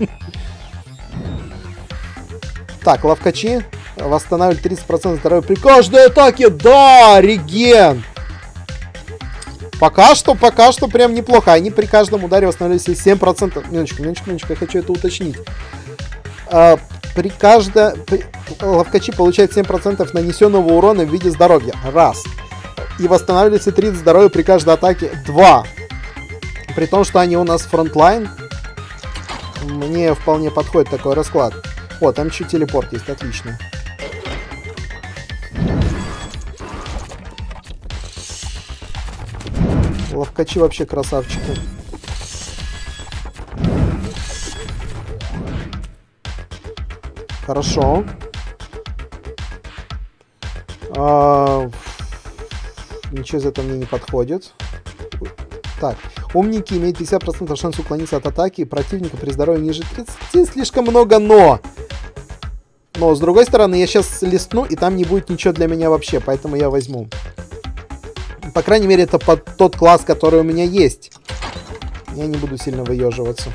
Так, ловкачи. Восстанавливают 30% здоровья при каждой атаке. Да, реген. Пока что прям неплохо. Они при каждом ударе восстанавливаются 7%. Минуточку, я хочу это уточнить. Ловкачи получают 7% нанесенного урона в виде здоровья. Раз. И восстанавливается 30 здоровья при каждой атаке. 2. При том, что они у нас фронтлайн, мне вполне подходит такой расклад. О, там еще телепорт есть, отлично. Ловкачи вообще красавчики. Хорошо. Ничего из этого мне не подходит. Так, умники имеют 50% шанс уклониться от атаки противника при здоровье ниже 30. Слишком много «но». Но, с другой стороны, я сейчас листну, и там не будет ничего для меня вообще, поэтому я возьму. По крайней мере, это под тот класс, который у меня есть. Я не буду сильно выеживаться.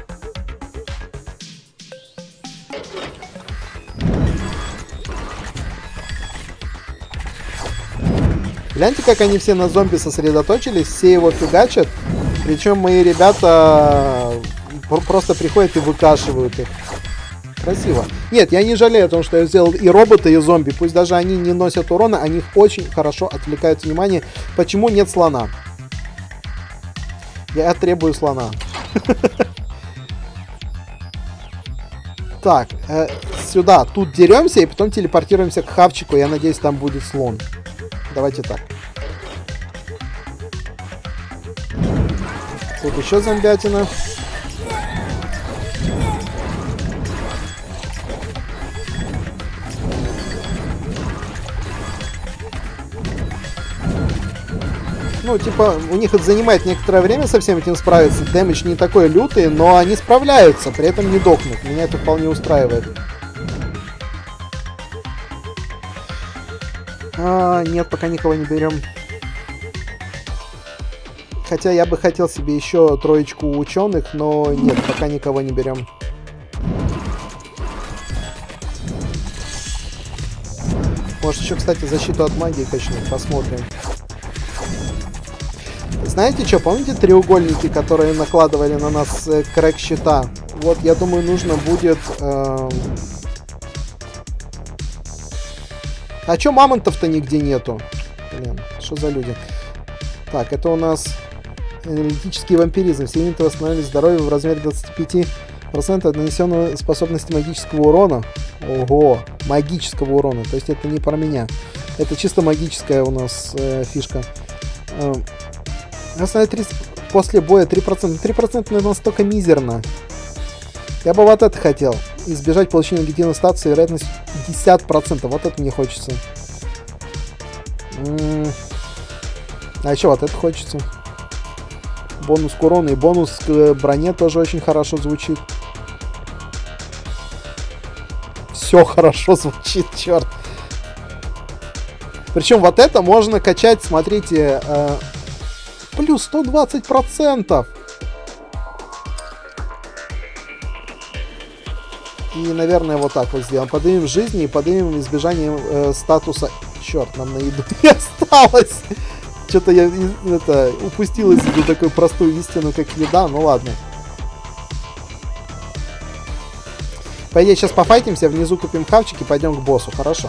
Гляньте, как они все на зомби сосредоточились, все его фигачат. Причем мои ребята просто приходят и выкашивают их. Красиво. Нет, я не жалею о том, что я сделал и робота, и зомби. Пусть даже они не носят урона, они их очень хорошо отвлекают внимание. Почему нет слона? Я требую слона. Так, сюда. Тут деремся и потом телепортируемся к хавчику. Я надеюсь, там будет слон. Давайте так. Тут еще зомбятина. Ну, типа, у них это занимает некоторое время со всем этим справиться. Дэмэдж не такой лютый, но они справляются, при этом не дохнут. Меня это вполне устраивает. Нет, пока никого не берем. Хотя я бы хотел себе еще троечку ученых, но нет, пока никого не берем. Может еще, кстати, защиту от магии качнуть, посмотрим. Знаете что, помните треугольники, которые накладывали на нас крэк щита? Вот, я думаю, нужно будет... А чё мамонтов-то нигде нету? Блин, что за люди? Так, это у нас аналитический вампиризм. Все юниты восстанавливают здоровье в размере 25% от нанесенной способности магического урона. Ого, магического урона. То есть это не про меня. Это чисто магическая у нас фишка. Восстановить 30 после боя 3%. 3% настолько мизерно. Я бы вот это хотел. Избежать получения негативной статусы, вероятность 50%. Вот это мне хочется. А еще вот это хочется. Бонус к урону и бонус к броне тоже очень хорошо звучит. Все хорошо звучит, черт. Причем вот это можно качать, смотрите, плюс 120%. И, наверное, вот так вот сделаем. Поднимем жизни и поднимем избежание статуса. Черт, нам на еду не осталось. Что-то я упустил из виду такую простую истину, как еда. Ну ладно. По идее, сейчас пофайтимся, внизу купим хавчик и пойдем к боссу. Хорошо.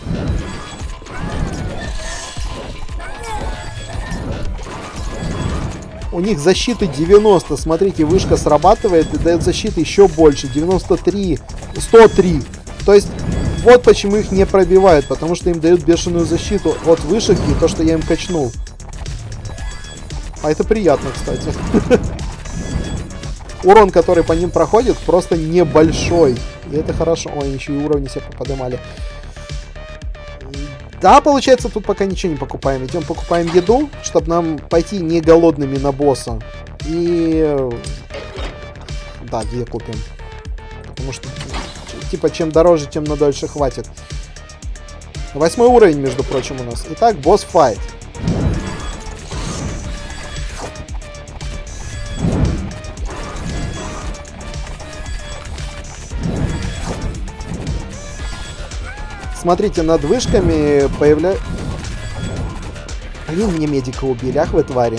У них защиты 90. Смотрите, вышка срабатывает и дает защиты еще больше. 93. 103. То есть, вот почему их не пробивают. Потому что им дают бешеную защиту от вышек и то, что я им качнул. А это приятно, кстати. Урон, который по ним проходит, просто небольшой. И это хорошо. Ой, еще и уровни себе подымали. Да, получается, тут пока ничего не покупаем. Идем покупаем еду, чтобы нам пойти не голодными на босса. И... Да, 2 купим. Потому что, типа, чем дороже, тем на дольше хватит. 8 уровень, между прочим, у нас. Итак, босс-файт. Смотрите, над вышками появляются... Блин, мне медика убили, ах вы твари.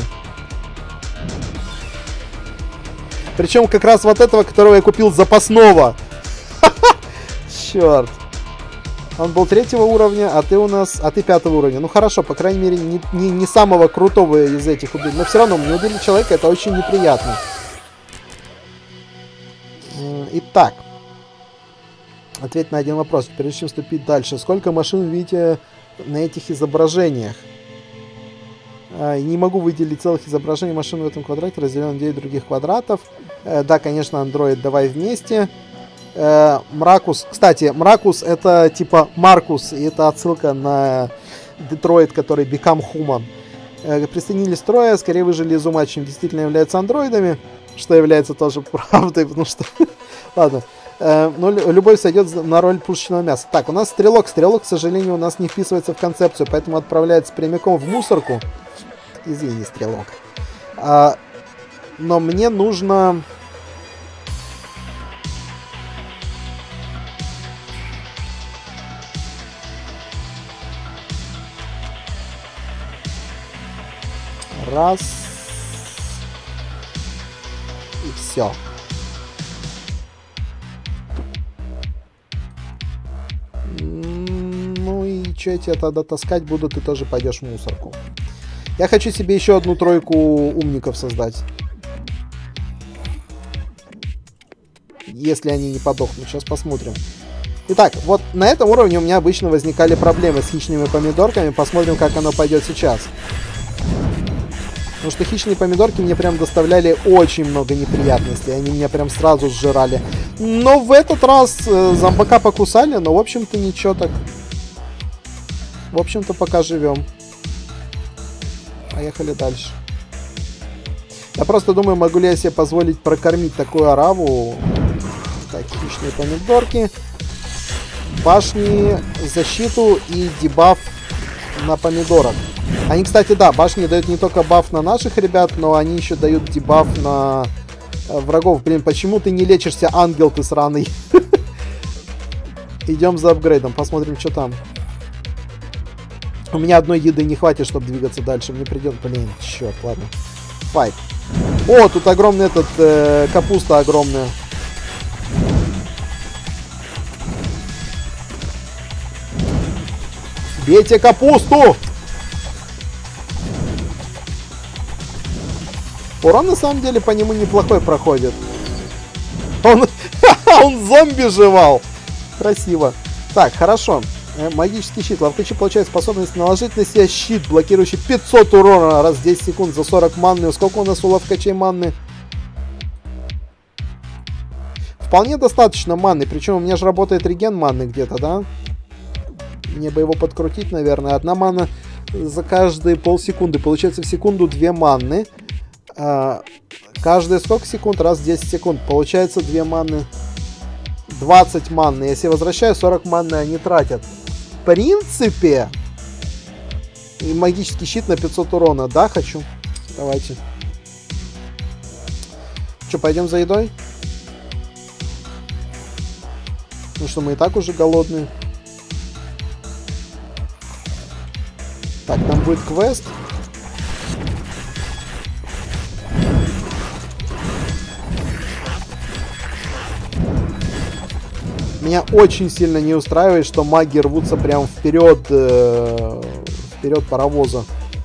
Причем как раз вот этого, которого я купил запасного. Черт. Он был 3-го уровня, а ты у нас... А ты 5-го уровня. Ну хорошо, по крайней мере, не самого крутого из этих убили. Но все равно, мне убили человека, это очень неприятно. Итак. Ответь на один вопрос, прежде чем вступить дальше. Сколько машин видите на этих изображениях? Не могу выделить целых изображений машин в этом квадрате, разделен на 9 других квадратов. Да, конечно, Android, давай вместе. Мракус. Кстати, Мракус это типа Маркус, и это отсылка на Детройт, который Become Human. Присоединились трое, скорее выжили из ума, чем действительно являются андроидами, что является тоже правдой, потому что... Ладно. Но любой сойдет на роль пушечного мяса. Так, у нас стрелок. Стрелок, к сожалению, у нас не вписывается в концепцию, поэтому отправляется прямиком в мусорку. Извини, стрелок. Но мне нужно... Раз. И все. Ну и что я тебя тогда таскать буду, ты тоже пойдешь в мусорку. Я хочу себе еще одну тройку умников создать. Если они не подохнут. Сейчас посмотрим. Итак, вот на этом уровне у меня обычно возникали проблемы с хищными помидорками. Посмотрим, как оно пойдет сейчас. Потому что хищные помидорки мне прям доставляли очень много неприятностей. Они меня прям сразу сжирали. Но в этот раз зомбака покусали. Но, в общем-то, ничего так. В общем-то, пока живем. Поехали дальше. Я просто думаю, могу ли я себе позволить прокормить такую ораву. Так, хищные помидорки. Башни, защиту и дебаф на помидорок. Они, кстати, да, башни дают не только баф на наших ребят, но они еще дают дебаф на врагов. Блин, почему ты не лечишься, ангел ты сраный? Идем за апгрейдом, посмотрим, что там. У меня одной еды не хватит, чтобы двигаться дальше. Мне придет, блин, черт, ладно. Файт. О, тут огромный этот, капуста огромная. Бейте капусту! Урон на самом деле по нему неплохой проходит. Он зомби жевал. Красиво. Так, хорошо. Магический щит. Ловкачи получают способность наложить на себя щит, блокирующий 500 урона раз в 10 секунд за 40 манны. Сколько у нас у ловкачей манны? Вполне достаточно манны. Причем у меня же работает реген манны где-то, да? Мне бы его подкрутить, наверное. Одна манна за каждые полсекунды. Получается в секунду 2 манны. Каждые сколько секунд? Раз в 10 секунд. Получается 2 манны. 20 манны. Если возвращаю, 40 манны они тратят. В принципе. И магический щит на 500 урона. Да, хочу. Давайте. Что, пойдем за едой? Ну что, мы и так уже голодные. Так, там будет квест. Меня очень сильно не устраивает, что маги рвутся прям вперед, вперед паровоза.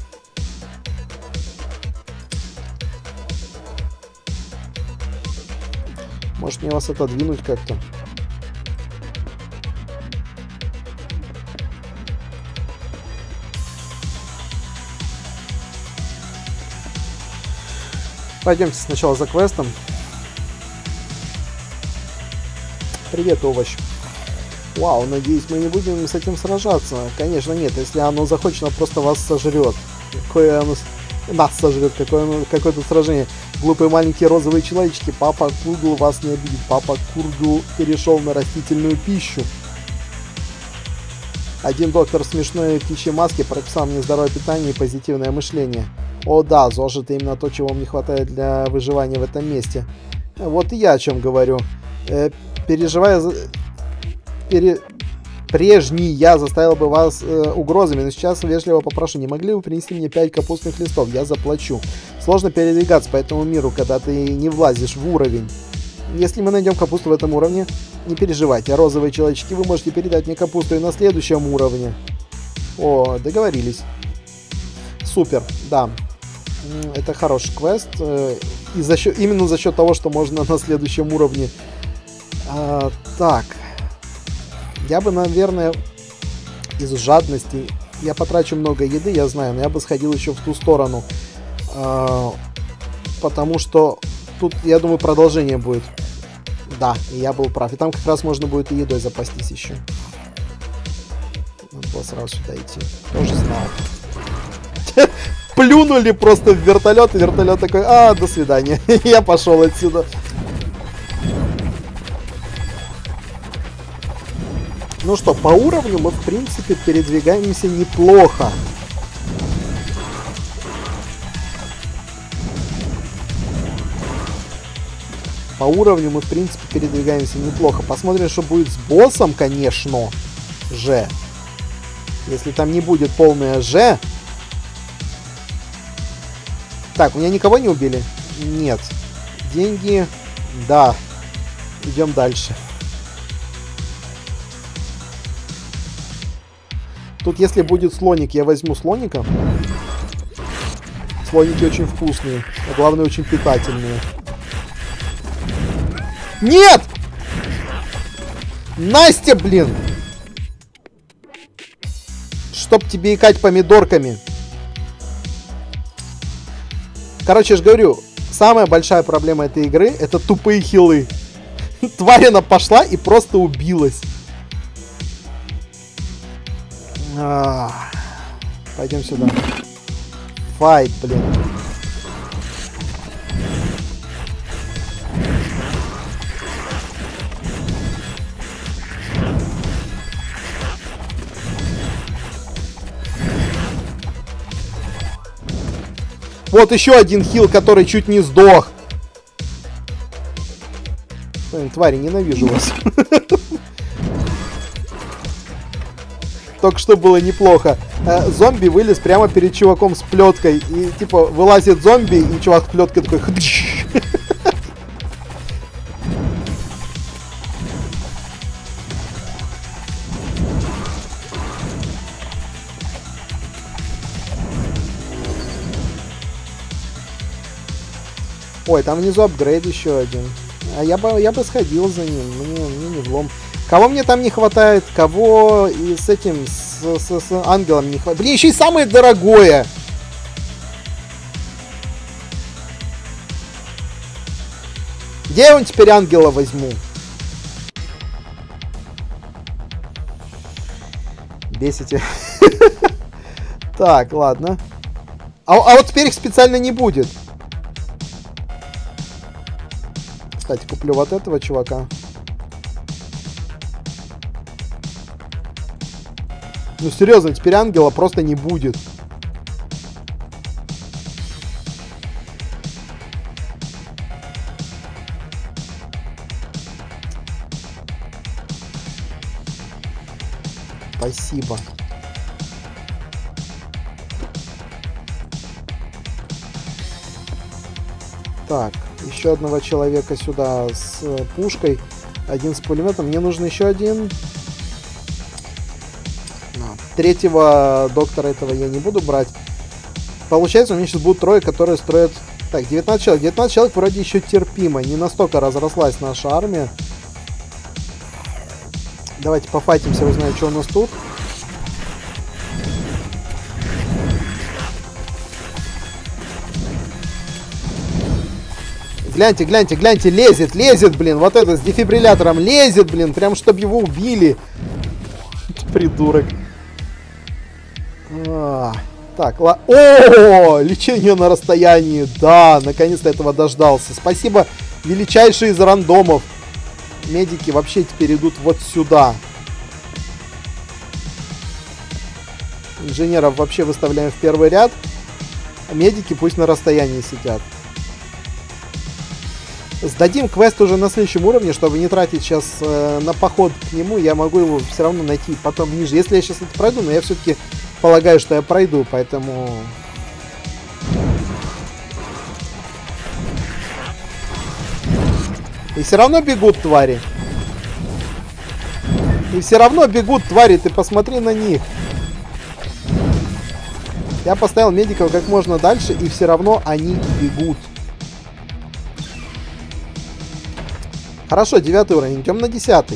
Может мне вас отодвинуть как-то? Пойдемте сначала за квестом. Привет, овощ. Вау, надеюсь, мы не будем с этим сражаться. Конечно, нет. Если оно захочет, оно просто вас сожрет. Какое оно... Нас сожрет. Какое-то сражение. Глупые маленькие розовые человечки. Папа Кургл вас не обидит. Папа Кургл перешел на растительную пищу. Один доктор в смешной птичьей маске прописал мне здоровое питание и позитивное мышление. О да, ЗОЖ — это именно то, чего вам не хватает для выживания в этом месте. Вот и я о чем говорю. Переживая... Прежний я заставил бы вас угрозами, но сейчас вежливо попрошу, не могли бы принести мне 5 капустных листов, я заплачу. Сложно передвигаться по этому миру, когда ты не влазишь в уровень. Если мы найдем капусту в этом уровне, Не переживайте, розовые человечки, вы можете передать мне капусту и на следующем уровне. О, договорились. Супер, да. Это хороший квест. И именно за счет того, что можно на следующем уровне. Так. Я бы, наверное, из жадности... Я потрачу много еды, я знаю, но я бы сходил еще в ту сторону. Потому что тут, я думаю, продолжение будет. Да, и я был прав. И там как раз можно будет и едой запастись еще. Надо было сразу сюда идти. Тоже знал. Плюнули просто в вертолет, и вертолет такой: до свидания. Я пошел отсюда. Ну что, по уровню мы, в принципе, передвигаемся неплохо. По уровню мы, в принципе, передвигаемся неплохо. Посмотрим, что будет с боссом, конечно же. Если там не будет полное Ж. Так, у меня никого не убили? Нет. Деньги. Да. Идем дальше. Тут, если будет слоник, я возьму слоника. Слоники очень вкусные. А главное, очень питательные. Нет! Настя, блин! Чтоб тебе икать помидорками. Короче, я же говорю, самая большая проблема этой игры — это тупые хилы. Тварь она пошла и просто убилась. Пойдем сюда. Файт, блин. Вот еще один хил, который чуть не сдох. Блин, твари, ненавижу вас. Только что было неплохо. Зомби вылез прямо перед чуваком с плеткой. И типа вылазит зомби, и чувак с плеткой такой... Ой, там внизу апгрейд еще один. А я бы сходил за ним. Мне не влом. Кого мне там не хватает? Кого и с этим, с ангелом не хватает? Блин, еще и самое дорогое! Где я вон теперь ангела возьму? Бесите. Так, ладно. А вот теперь их специально не будет. Кстати, куплю вот этого чувака. Ну серьезно, теперь ангела просто не будет. Спасибо. Так, еще одного человека сюда с пушкой. Один с пулеметом. Мне нужен еще один. Третьего доктора этого я не буду брать. Получается, у меня сейчас будут трое, которые строят... Так, 19 человек. 19 человек вроде еще терпимо. Не настолько разрослась наша армия. Давайте пофайтимся, узнаем, что у нас тут. Гляньте, гляньте, гляньте, лезет, блин. Вот это с дефибриллятором лезет, блин. Прям, чтобы его убили. Придурок. Так, о, лечение на расстоянии. Да, наконец-то этого дождался. Спасибо, величайший из рандомов. Медики вообще теперь идут вот сюда. Инженеров вообще выставляем в первый ряд. А медики пусть на расстоянии сидят. Сдадим квест уже на следующем уровне, чтобы не тратить сейчас на поход к нему. Я могу его все равно найти потом ниже. Если я сейчас это пройду, но я все-таки полагаю, что я пройду, поэтому... И все равно бегут твари. И все равно бегут, твари, ты посмотри на них. Я поставил медиков как можно дальше, и все равно они бегут. Хорошо, 9 уровень, идем на 10.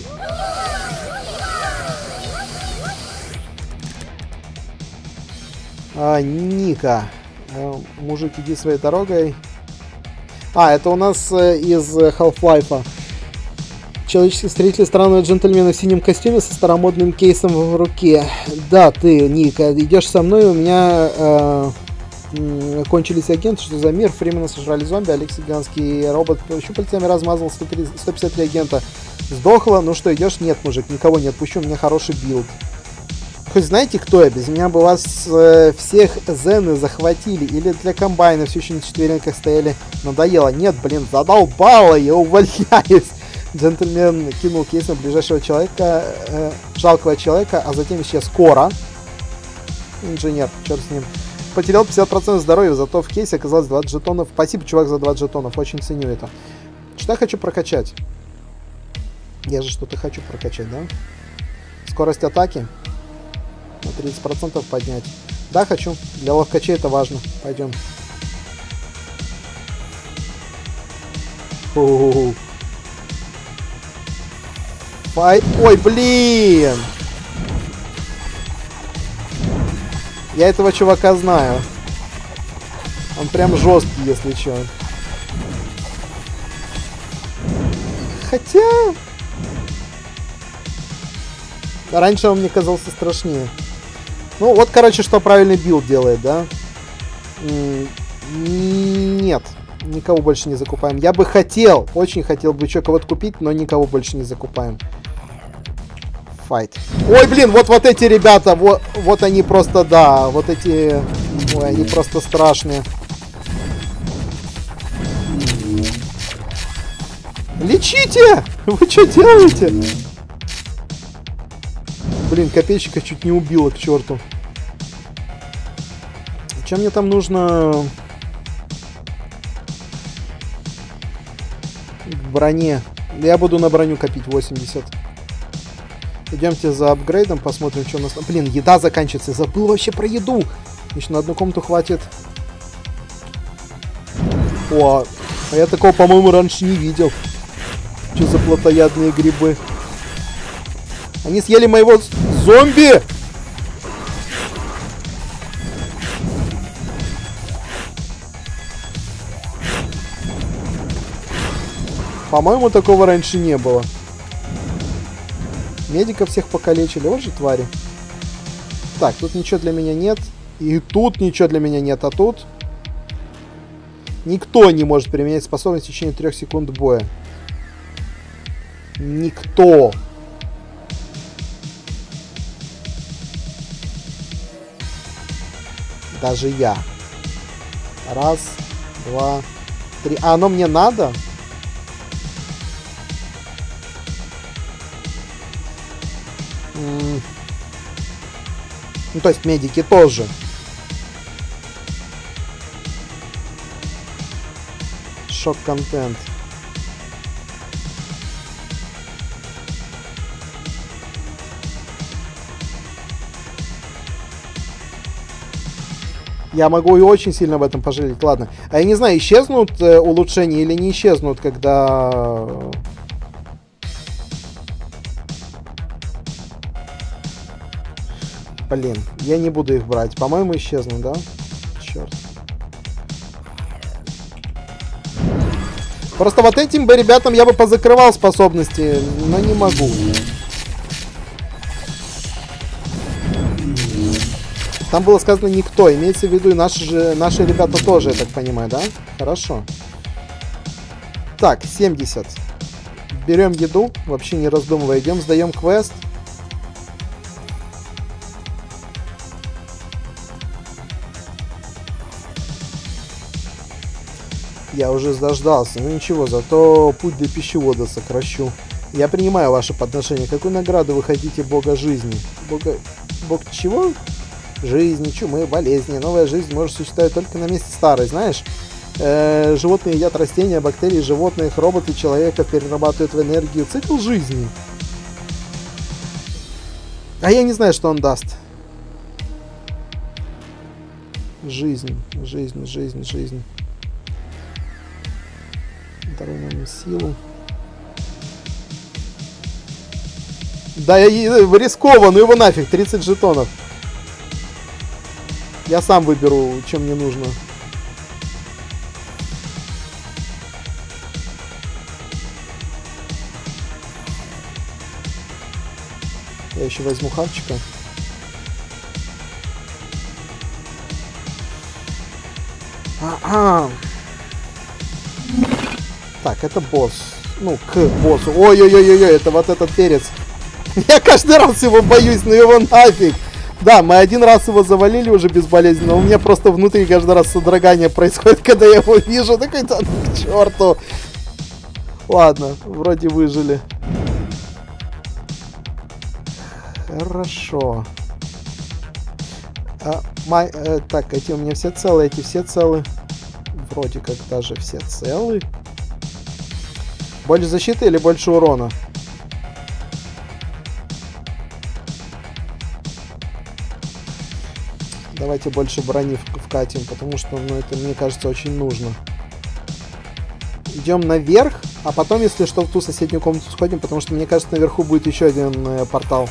Ника. Мужик, иди своей дорогой. Это у нас из Half-Life. Человеческий строитель странного джентльмена в синем костюме со старомодным кейсом в руке. Да, ты, Ника, идешь со мной, у меня кончились агенты, что за мир? Фримена сожрали зомби, Алекс гигантский робот щупальцами размазал 153 агента. Сдохла, ну что, идешь? Нет, мужик, никого не отпущу, у меня хороший билд. Хоть знаете, кто я? Без меня бы вас всех зены захватили. Или для комбайна все еще на четвереньках стояли. Надоело. Нет, блин, задолбало, я увольняюсь. Джентльмен кинул кейс на ближайшего человека, жалкого человека, а затем исчез. Кора. Инженер, черт с ним. Потерял 50% здоровья, зато в кейсе оказалось 20 жетонов. Спасибо, чувак, за 20 жетонов. Очень ценю это. Что я хочу прокачать? Я же что-то хочу прокачать, да? Скорость атаки. На 30% поднять. Да, хочу. Для ловкачей это важно. Пойдем. Файт. Ой, блин! Я этого чувака знаю. Он прям жесткий, если что. Хотя... Раньше он мне казался страшнее. Ну, вот, короче, что правильный билд делает, да? Нет. Никого больше не закупаем. Я бы хотел, очень хотел бы еще кого-то купить, но никого больше не закупаем. Файт. Ой, блин, вот эти ребята, вот они просто, да, вот эти... Ой, они просто страшные. Лечите! Вы что делаете? Блин, копейщика чуть не убило, к черту. Чем мне там нужно? К броне. Я буду на броню копить 80. Идемте за апгрейдом, посмотрим, что у нас там. Блин, еда заканчивается. Я забыл вообще про еду. Еще на одну комнату хватит. О, а я такого, по-моему, раньше не видел. Что за плотоядные грибы? Они съели моего зомби! По-моему, такого раньше не было. Медиков всех покалечили. Вот же твари. Так, тут ничего для меня нет. И тут ничего для меня нет. А тут... Никто не может применять способность в течение 3 секунд боя. Никто. Даже я. 1, 2, 3. А оно мне надо? Ну, то есть медики тоже. Шок-контент. Я могу и очень сильно об этом пожалеть. Ладно. А я не знаю, исчезнут улучшения или не исчезнут, когда... Блин, я не буду их брать. По-моему, исчезнут, да? Черт. Просто вот этим бы ребятам я бы позакрывал способности, но не могу. Там было сказано никто. Имеется в виду и наши ребята тоже, я так понимаю, да? Хорошо. Так, 70. Берем еду, вообще не раздумывая. Идем, сдаем квест. Я уже дождался. Ну ничего, зато путь до пищевода сокращу. Я принимаю ваше подношение. Какую награду вы хотите, бога жизни? Бог чего? Жизни, чумы, болезни. Новая жизнь может существовать только на месте старой, знаешь? Животные едят растения, бактерии, животных, роботы, человека перерабатывают в энергию. Цикл жизни. А я не знаю, что он даст. Жизнь. Даруй нам силу. Да, я рискован, ну его нафиг, 30 жетонов. Я сам выберу, чем мне нужно. Я еще возьму хавчика. Так, это босс. Ну, к боссу. Ой-ой-ой-ой, это вот этот перец. Я каждый раз его боюсь, но его нафиг. Да, мы один раз его завалили уже безболезненно. У меня просто внутри каждый раз содрогание происходит, когда я его вижу. Такой-то к черту. Ладно, вроде выжили. Хорошо. Так, эти у меня все целы, эти все целы. Вроде как даже все целы. Больше защиты или больше урона? Давайте больше брони вкатим, потому что, ну, это, мне кажется, очень нужно. Идем наверх, а потом, если что, в ту соседнюю комнату сходим, потому что, мне кажется, наверху будет еще один портал.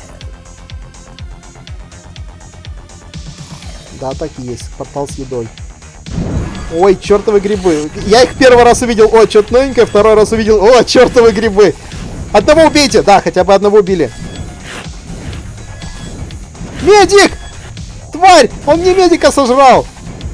Да, так и есть. Портал с едой. Ой, чертовы грибы. Я их первый раз увидел. О, что-то новенькое. Второй раз увидел. О, чертовы грибы. Одного убейте. Да, хотя бы одного убили. Медик! Тварь! Он мне медика сожрал!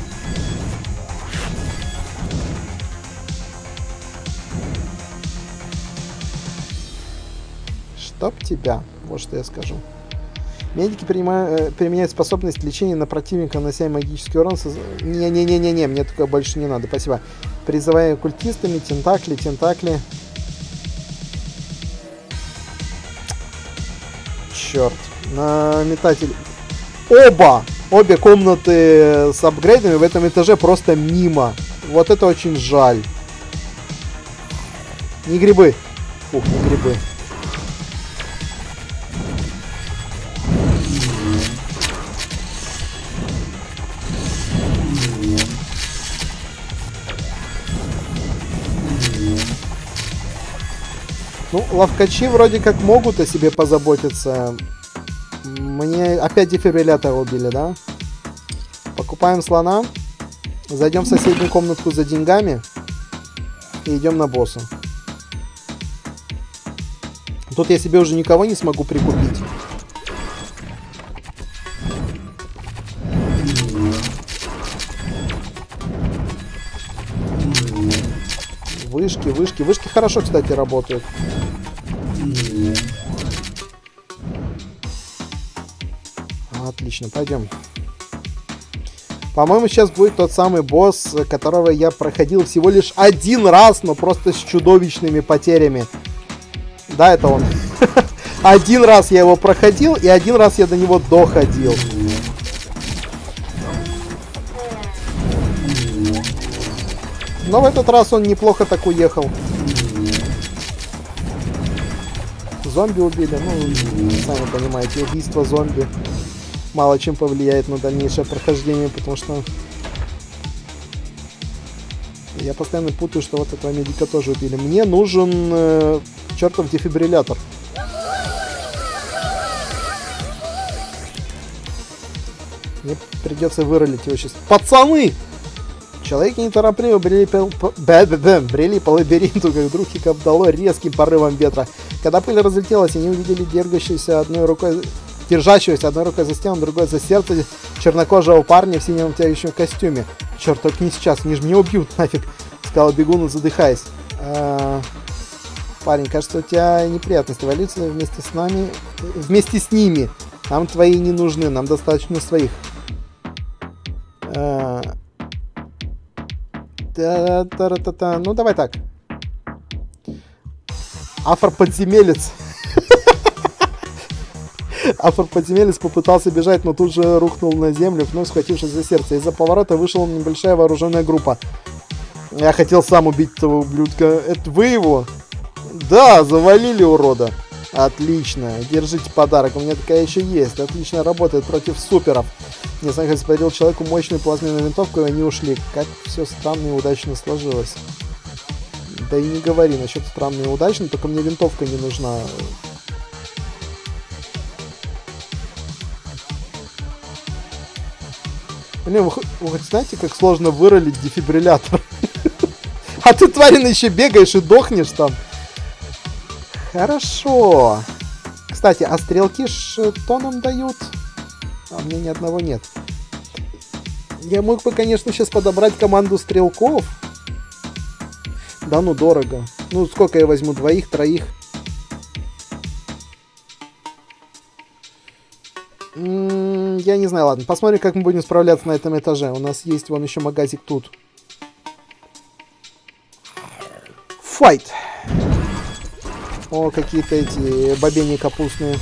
Чтоб тебя. Вот что я скажу. Медики применяют способность лечения на противника, нанося магический урон. Не-не-не-не-не, мне такое больше не надо, спасибо. Призывая культистами, тентакли. Черт. На метатель. Обе комнаты с апгрейдами в этом этаже просто мимо. Вот это очень жаль. Не грибы. Фух, не грибы. Ну, ловкачи вроде как могут о себе позаботиться. Мне опять дефибриллятора убили, да? Покупаем слона. Зайдем в соседнюю комнатку за деньгами. И идем на босса. Тут я себе уже никого не смогу прикупить. Вышки. Вышки хорошо, кстати, работают. Отлично, пойдем. По-моему, сейчас будет тот самый босс, которого я проходил всего лишь один раз, но просто с чудовищными потерями. Да, это он. Один раз я его проходил, и один раз я до него доходил. Но в этот раз он неплохо так уехал. Зомби убили. Ну, сами понимаете, убийство зомби мало чем повлияет на дальнейшее прохождение, потому что я постоянно путаю, что вот этого медика тоже убили. Мне нужен чертов дефибриллятор. Мне придется выролить его сейчас. Пацаны! Человеки неторопливо брели по лабиринту, как вдруг их обдало резким порывом ветра. Когда пыль разлетелась, они увидели держащегося одной рукой за стену, другой за сердце чернокожего парня в синем обтягивающем костюме. Черт, только не сейчас, они же меня убьют нафиг, сказал бегун, задыхаясь. Парень, кажется, у тебя неприятности. Валиться вместе с ними. Нам твои не нужны, нам достаточно своих. Ну, давай так. Афроподземелец. Афроподземелец попытался бежать, но тут же рухнул на землю, вновь схватившись за сердце. Из-за поворота вышла небольшая вооруженная группа. Я хотел сам убить этого ублюдка. Это вы его? Да, завалили, урода. Отлично. Держите подарок. У меня такая еще есть. Отлично работает против суперов. Несанхайс подарил человеку мощную плазменную винтовку, и они ушли. Как все странно и удачно сложилось. Да и не говори насчет странно и удачно, только мне винтовка не нужна. Блин, вы хоть знаете, как сложно выролить дефибриллятор? А ты, тварина, еще бегаешь и дохнешь там. Хорошо. Кстати, а стрелки что нам дают? А у меня ни одного нет. Я мог бы, конечно, сейчас подобрать команду стрелков. Да ну, дорого. Ну, сколько я возьму? Двоих, троих? Я не знаю, ладно. Посмотрим, как мы будем справляться на этом этаже. У нас есть вон еще магазик тут. Файт! О, какие-то эти бобени капустные.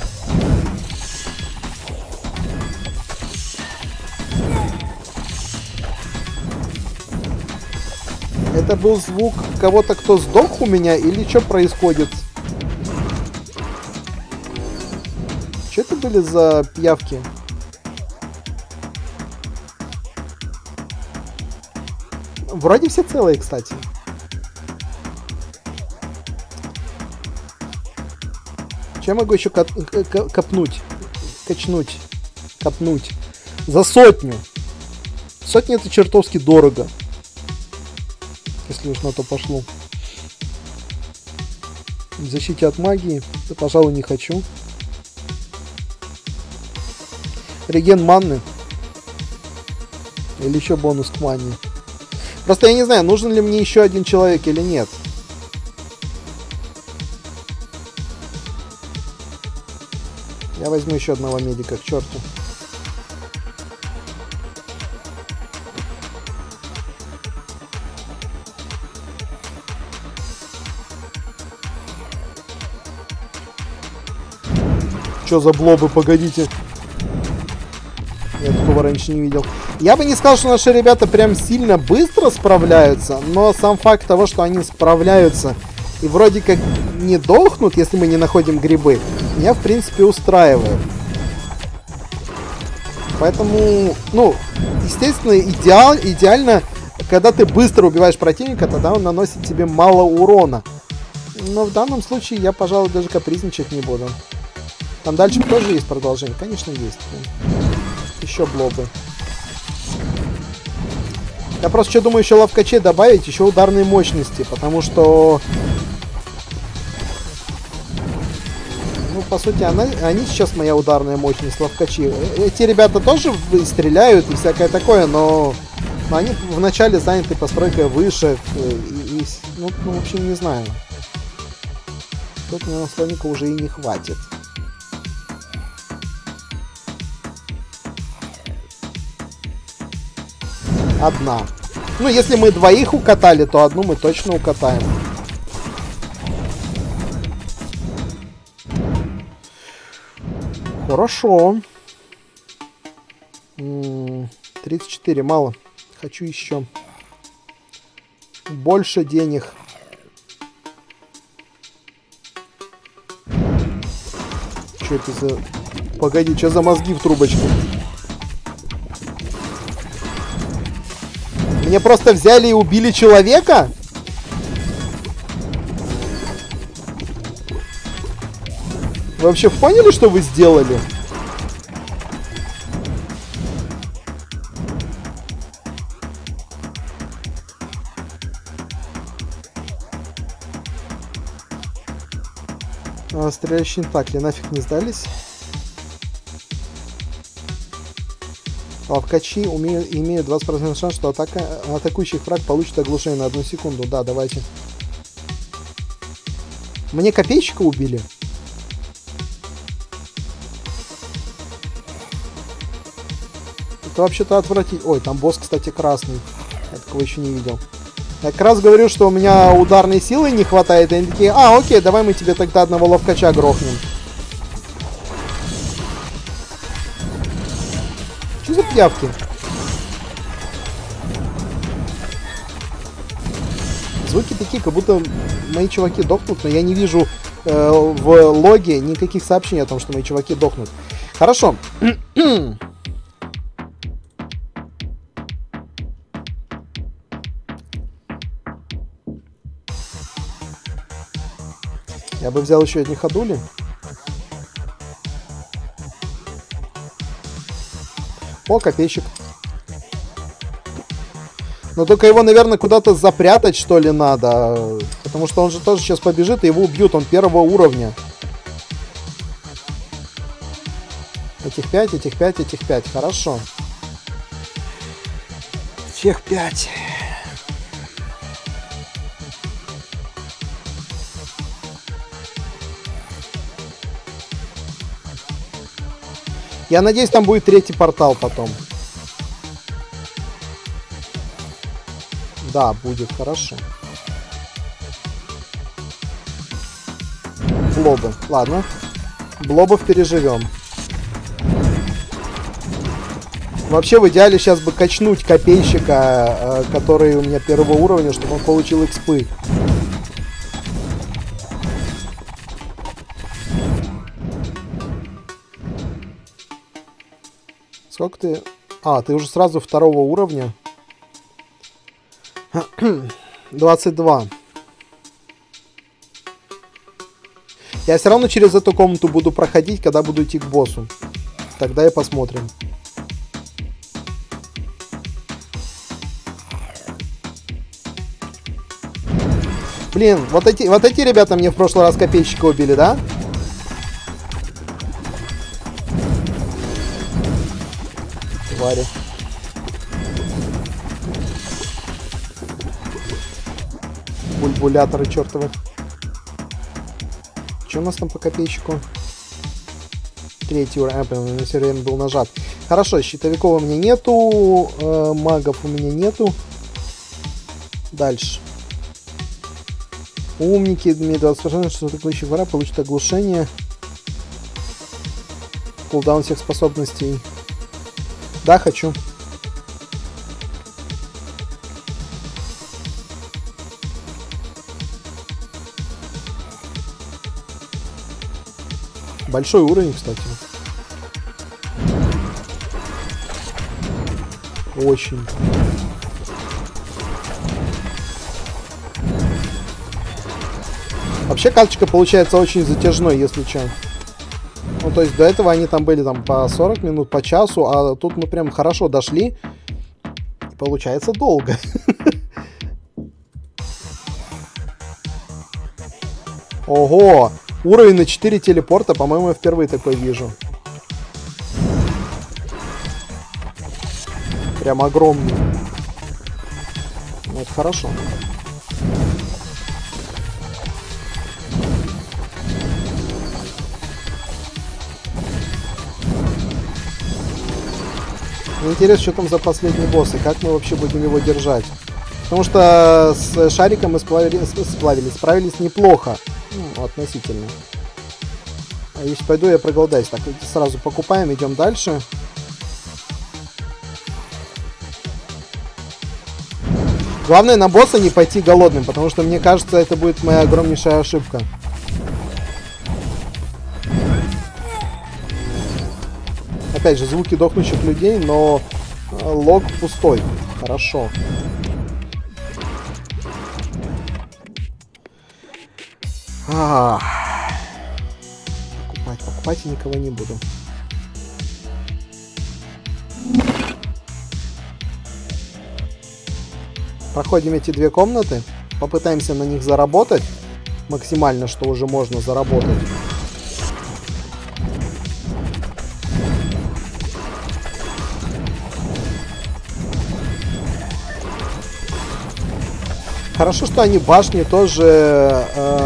Это был звук кого-то, кто сдох у меня, или что происходит? Что это были за пиявки? Вроде все целые, кстати. Чем я могу еще копнуть? Качнуть. Копнуть. За 100. 100 это чертовски дорого. Если уж на то пошло. В защите от магии. Да, пожалуй, не хочу. Реген манны. Или еще бонус к мане. Просто я не знаю, нужен ли мне еще один человек или нет. Я возьму еще одного медика, к черту. Что за блобы, погодите. Я такого раньше не видел. Я бы не сказал, что наши ребята прям сильно быстро справляются, но сам факт того, что они справляются и вроде как не дохнут, если мы не находим грибы, меня в принципе устраивает. Поэтому, ну, естественно, идеально, когда ты быстро убиваешь противника, тогда он наносит тебе мало урона. Но в данном случае я, пожалуй, даже капризничать не буду. Там дальше тоже есть продолжение? Конечно, есть. Еще блобы. Я просто что думаю, еще ловкачей добавить, еще ударные мощности, потому что... Ну, по сути, они сейчас моя ударная мощность, ловкачи. Эти ребята тоже стреляют и всякое такое, но они вначале заняты постройкой вышек. Ну, в общем, не знаю. Тут мне наслонника уже и не хватит. Одна. Ну, если мы двоих укатали, то одну мы точно укатаем. Хорошо. 34, мало. Хочу еще. Больше денег. Что это за... Погоди, что за мозги в трубочке? Мне просто взяли и убили человека? Вы вообще поняли, что вы сделали? Стреляющие так ли нафиг не сдались? Ловкачи имеют 20% шанс, что атакующий фраг получит оглушение на 1 секунду. Да, давайте. Мне копейщика убили. Это вообще-то отвратительно. Ой, там босс, кстати, красный. Я такого еще не видел. Я как раз говорю, что у меня ударной силы не хватает. И они такие, окей, давай мы тебе тогда одного ловкача грохнем. Что за пиявки? Звуки такие, как будто мои чуваки дохнут, но я не вижу в логе никаких сообщений о том, что мои чуваки дохнут. Хорошо. Я бы взял еще одни ходули. О, копейщик. Но только его, наверное, куда-то запрятать, что ли, надо. Потому что он же тоже сейчас побежит, и его убьют. Он первого уровня. Этих 5, этих 5, этих 5. Хорошо. Всех 5. Я надеюсь, там будет третий портал потом. Да, будет, хорошо. Блобы. Ладно. Блобов переживем. Вообще, в идеале сейчас бы качнуть копейщика, который у меня первого уровня, чтобы он получил экспы. Сколько ты... А, ты уже сразу второго уровня. 22. Я все равно через эту комнату буду проходить, когда буду идти к боссу. Тогда и посмотрим. Блин, вот эти ребята мне в прошлый раз копейщика убили, да? Твари. Бульбуляторы чертовы. Что у нас там по копейщику? Третий уровень. На все время был нажат. Хорошо, щитовиков у меня нету. Магов у меня нету. Дальше. Умники. Имеет 20%, что атакующий враг получит оглушение. Кулдаун всех способностей. Да, хочу. Большой уровень, кстати. Очень. Вообще карточка получается очень затяжной, если что. Ну, то есть до этого они там были там по 40 минут, по часу, а тут мы прям хорошо дошли. Получается долго. Ого! Уровень на 4 телепорта, по-моему, я впервые такой вижу. Прям огромный. Ну, это хорошо. Мне интересно, что там за последний босс, и как мы вообще будем его держать. Потому что с шариком мы справились неплохо. Ну, относительно. А если пойду, я проголодаюсь. Так, сразу покупаем, идем дальше. Главное на босса не пойти голодным, потому что мне кажется, это будет моя огромнейшая ошибка. Опять же, звуки дохнущих людей, но лог пустой. Хорошо. Покупать я никого не буду. Проходим эти две комнаты. Попытаемся на них заработать. Максимально, что уже можно заработать. Хорошо, что они башни тоже,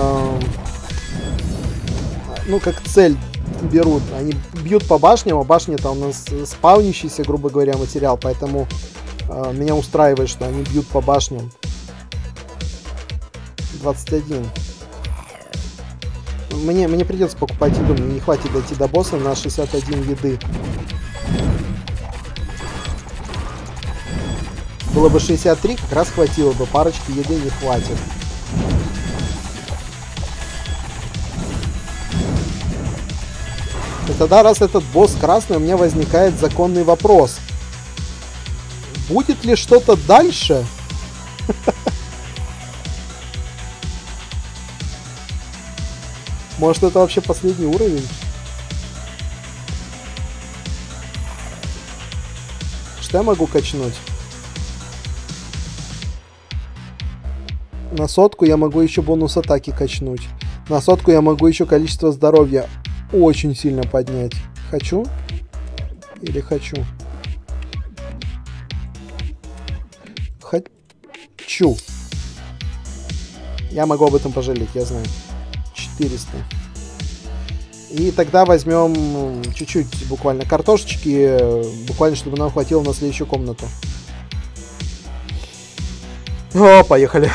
ну, как цель берут. Они бьют по башням, а башня-то у нас спавнящийся, грубо говоря, материал. Поэтому меня устраивает, что они бьют по башням. 21. Мне придется покупать еду. Мне не хватит дойти до босса на 61 еды. Было бы 63, как раз хватило бы. Парочки еды не хватит. И тогда, раз этот босс красный, у меня возникает законный вопрос. Будет ли что-то дальше? Может, это вообще последний уровень? Что я могу качнуть? На 100 я могу еще бонус атаки качнуть. На 100 я могу еще количество здоровья очень сильно поднять. Хочу? Или хочу? Хочу. Я могу об этом пожалеть, я знаю. 400. И тогда возьмем чуть-чуть буквально картошечки, буквально, чтобы нам хватило на следующую комнату. О, поехали.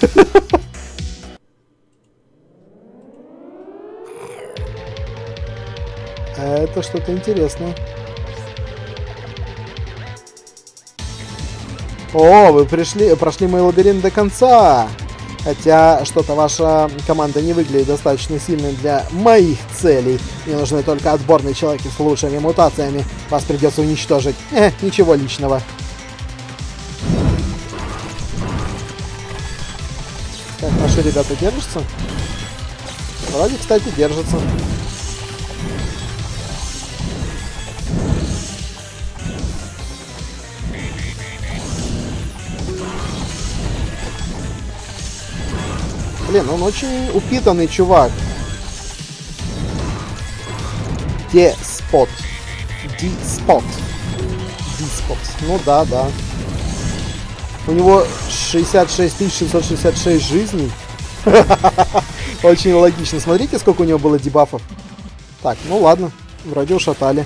Это что-то интересное. О, вы прошли мой лабиринт до конца. Хотя что-то ваша команда не выглядит достаточно сильной для моих целей. Мне нужны только отборные человеки с лучшими мутациями. Вас придется уничтожить. Ничего личного. Как наши ребята держатся? Вроде, кстати, держатся. Блин, он очень упитанный чувак. Деспот. Диспот. Диспот. Ну да, да. У него 66 666 жизней. Очень логично. Смотрите, сколько у него было дебафов. Так, ну ладно. Вроде ушатали.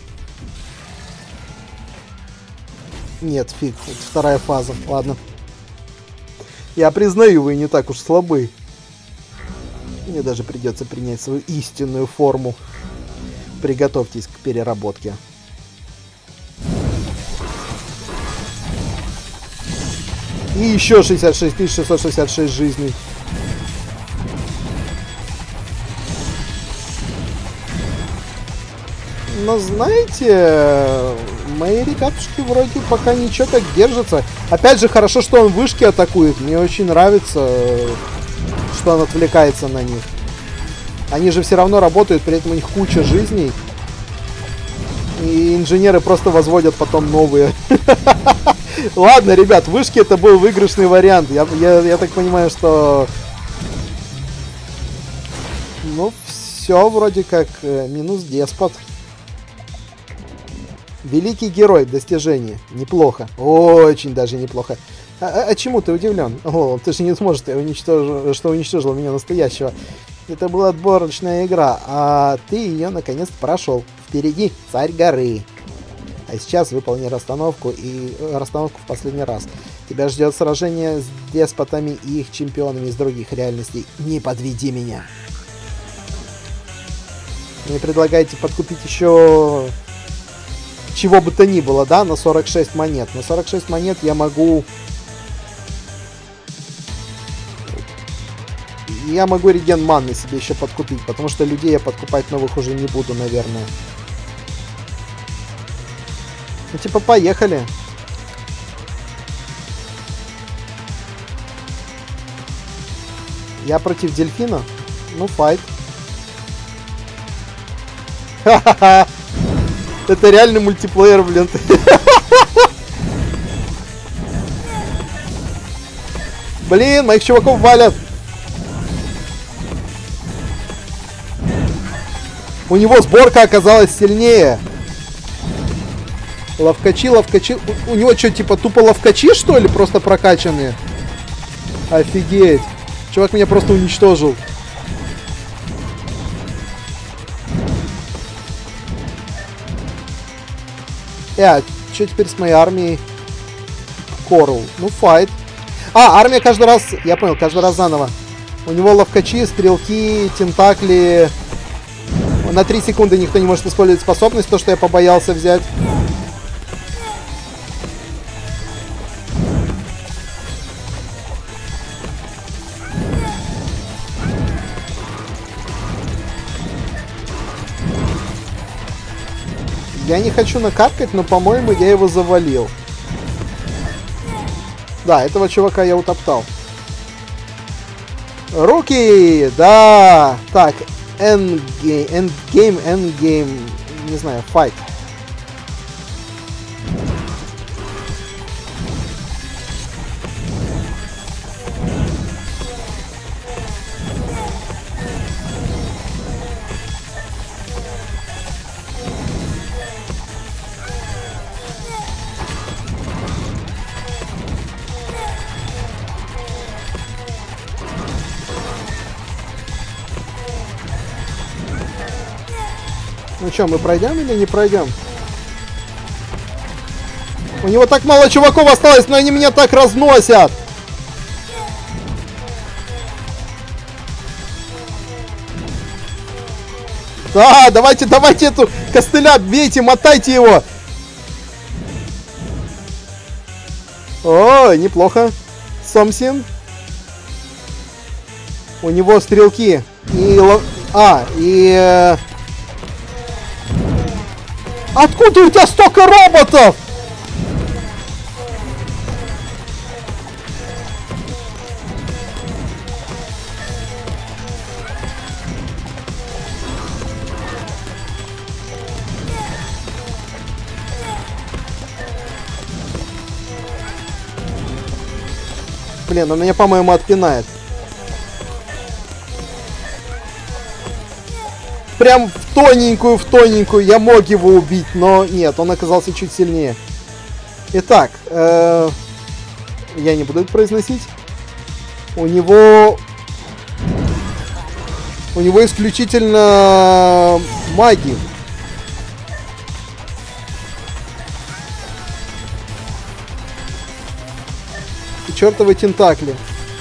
Нет, фиг. Это вторая фаза. Ладно. Я признаю, вы не так уж слабы. Мне даже придется принять свою истинную форму. Приготовьтесь к переработке. И еще 66 666 жизней. Но знаете, мои ребятушки вроде пока ничего так держатся. Опять же, хорошо, что он вышки атакует. Мне очень нравится, что он отвлекается на них. Они же все равно работают, при этом у них куча жизней. И инженеры просто возводят потом новые. Ладно, ребят, вышки это был выигрышный вариант. Я так понимаю, что... Ну, все вроде как минус деспот. Великий герой, достижение. Неплохо. Очень даже неплохо. А чему ты удивлен? О, ты же не сможешь, что уничтожил меня настоящего. Это была отборочная игра, а ты ее наконец прошел. Впереди царь горы. А сейчас выполни расстановку и расстановку в последний раз. Тебя ждет сражение с деспотами и их чемпионами из других реальностей. Не подведи меня. Мне предлагаете подкупить еще... чего бы то ни было, да, на 46 монет. На 46 монет я могу... Я могу реген манны себе еще подкупить, потому что людей я подкупать новых уже не буду, наверное. Ну, типа, поехали. Я против дельфина? Ну, файт. Ха-ха-ха! Это реальный мультиплеер, блин. Блин, моих чуваков валят. У него сборка оказалась сильнее. Ловкачи. У него что, типа тупо ловкачи, что ли? Просто прокачанные? Офигеть. Чувак меня просто уничтожил. Что теперь с моей армией? Корл. Ну, файт. Армия каждый раз... Я понял, каждый раз заново. У него ловкачи, стрелки, тентакли. На 3 секунды никто не может использовать способность, то, что я побоялся взять. Я не хочу накаркать, но, по-моему, я его завалил. Да, этого чувака я утоптал. Руки! Да! Так, endgame, не знаю, fight. Ну что, мы пройдем или не пройдем? У него так мало чуваков осталось, но они меня так разносят. Да, давайте эту костыля бейте, мотайте его. О, неплохо. Сомсин. У него стрелки. Откуда у тебя столько роботов? Блин, он меня, по-моему, отпинает. Прям в тоненькую я мог его убить, но нет, он оказался чуть сильнее. Итак, я не буду это произносить. У него исключительно магия. И чертовы тентакли.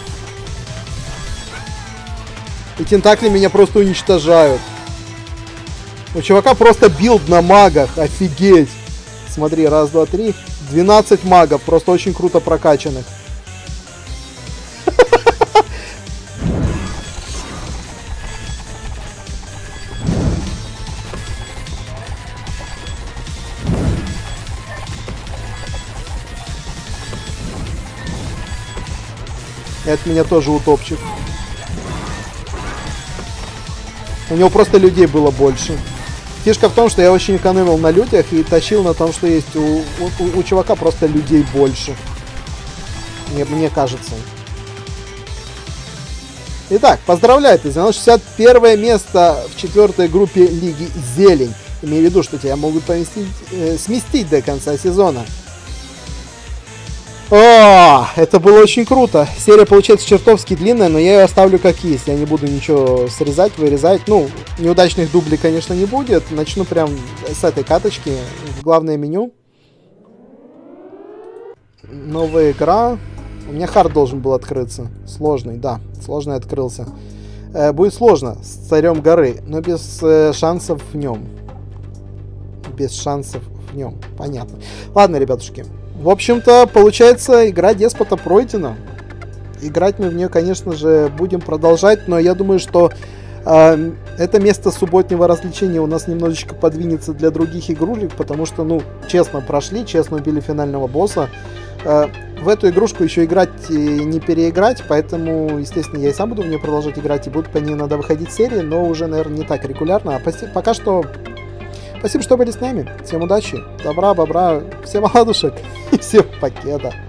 И тентакли меня просто уничтожают. У чувака просто билд на магах. Офигеть. Смотри, раз, два, три. 12 магов. Просто очень круто прокачанных. Это меня тоже утопчет. У него просто людей было больше. Фишка в том, что я очень экономил на людях и тащил на том, что есть у чувака просто людей больше. Мне кажется. Итак, поздравляю, ты занял 61 место в 4-й группе Лиги Зелень. Имею в виду, что тебя могут сместить до конца сезона. О, это было очень круто. Серия получается чертовски длинная, но я ее оставлю как есть. Я не буду ничего срезать, вырезать. Ну, неудачных дублей, конечно, не будет. Начну прям с этой каточки в главное меню. Новая игра. У меня хард должен был открыться. Сложный, да. Сложный открылся. Будет сложно с царем горы, но без шансов в нем. Без шансов в нем. Понятно. Ладно, ребятушки. В общем-то, получается, игра Деспота пройдена. Играть мы в нее, конечно же, будем продолжать, но я думаю, что это место субботнего развлечения у нас немножечко подвинется для других игрушек, потому что, ну, честно прошли, честно убили финального босса. В эту игрушку еще играть и не переиграть, поэтому, естественно, я и сам буду в нее продолжать играть, и будут по ней надо выходить серии, но уже, наверное, не так регулярно. А пока что... Спасибо, что были с нами. Всем удачи, добра, бобра, всем оладушек и всем пакета.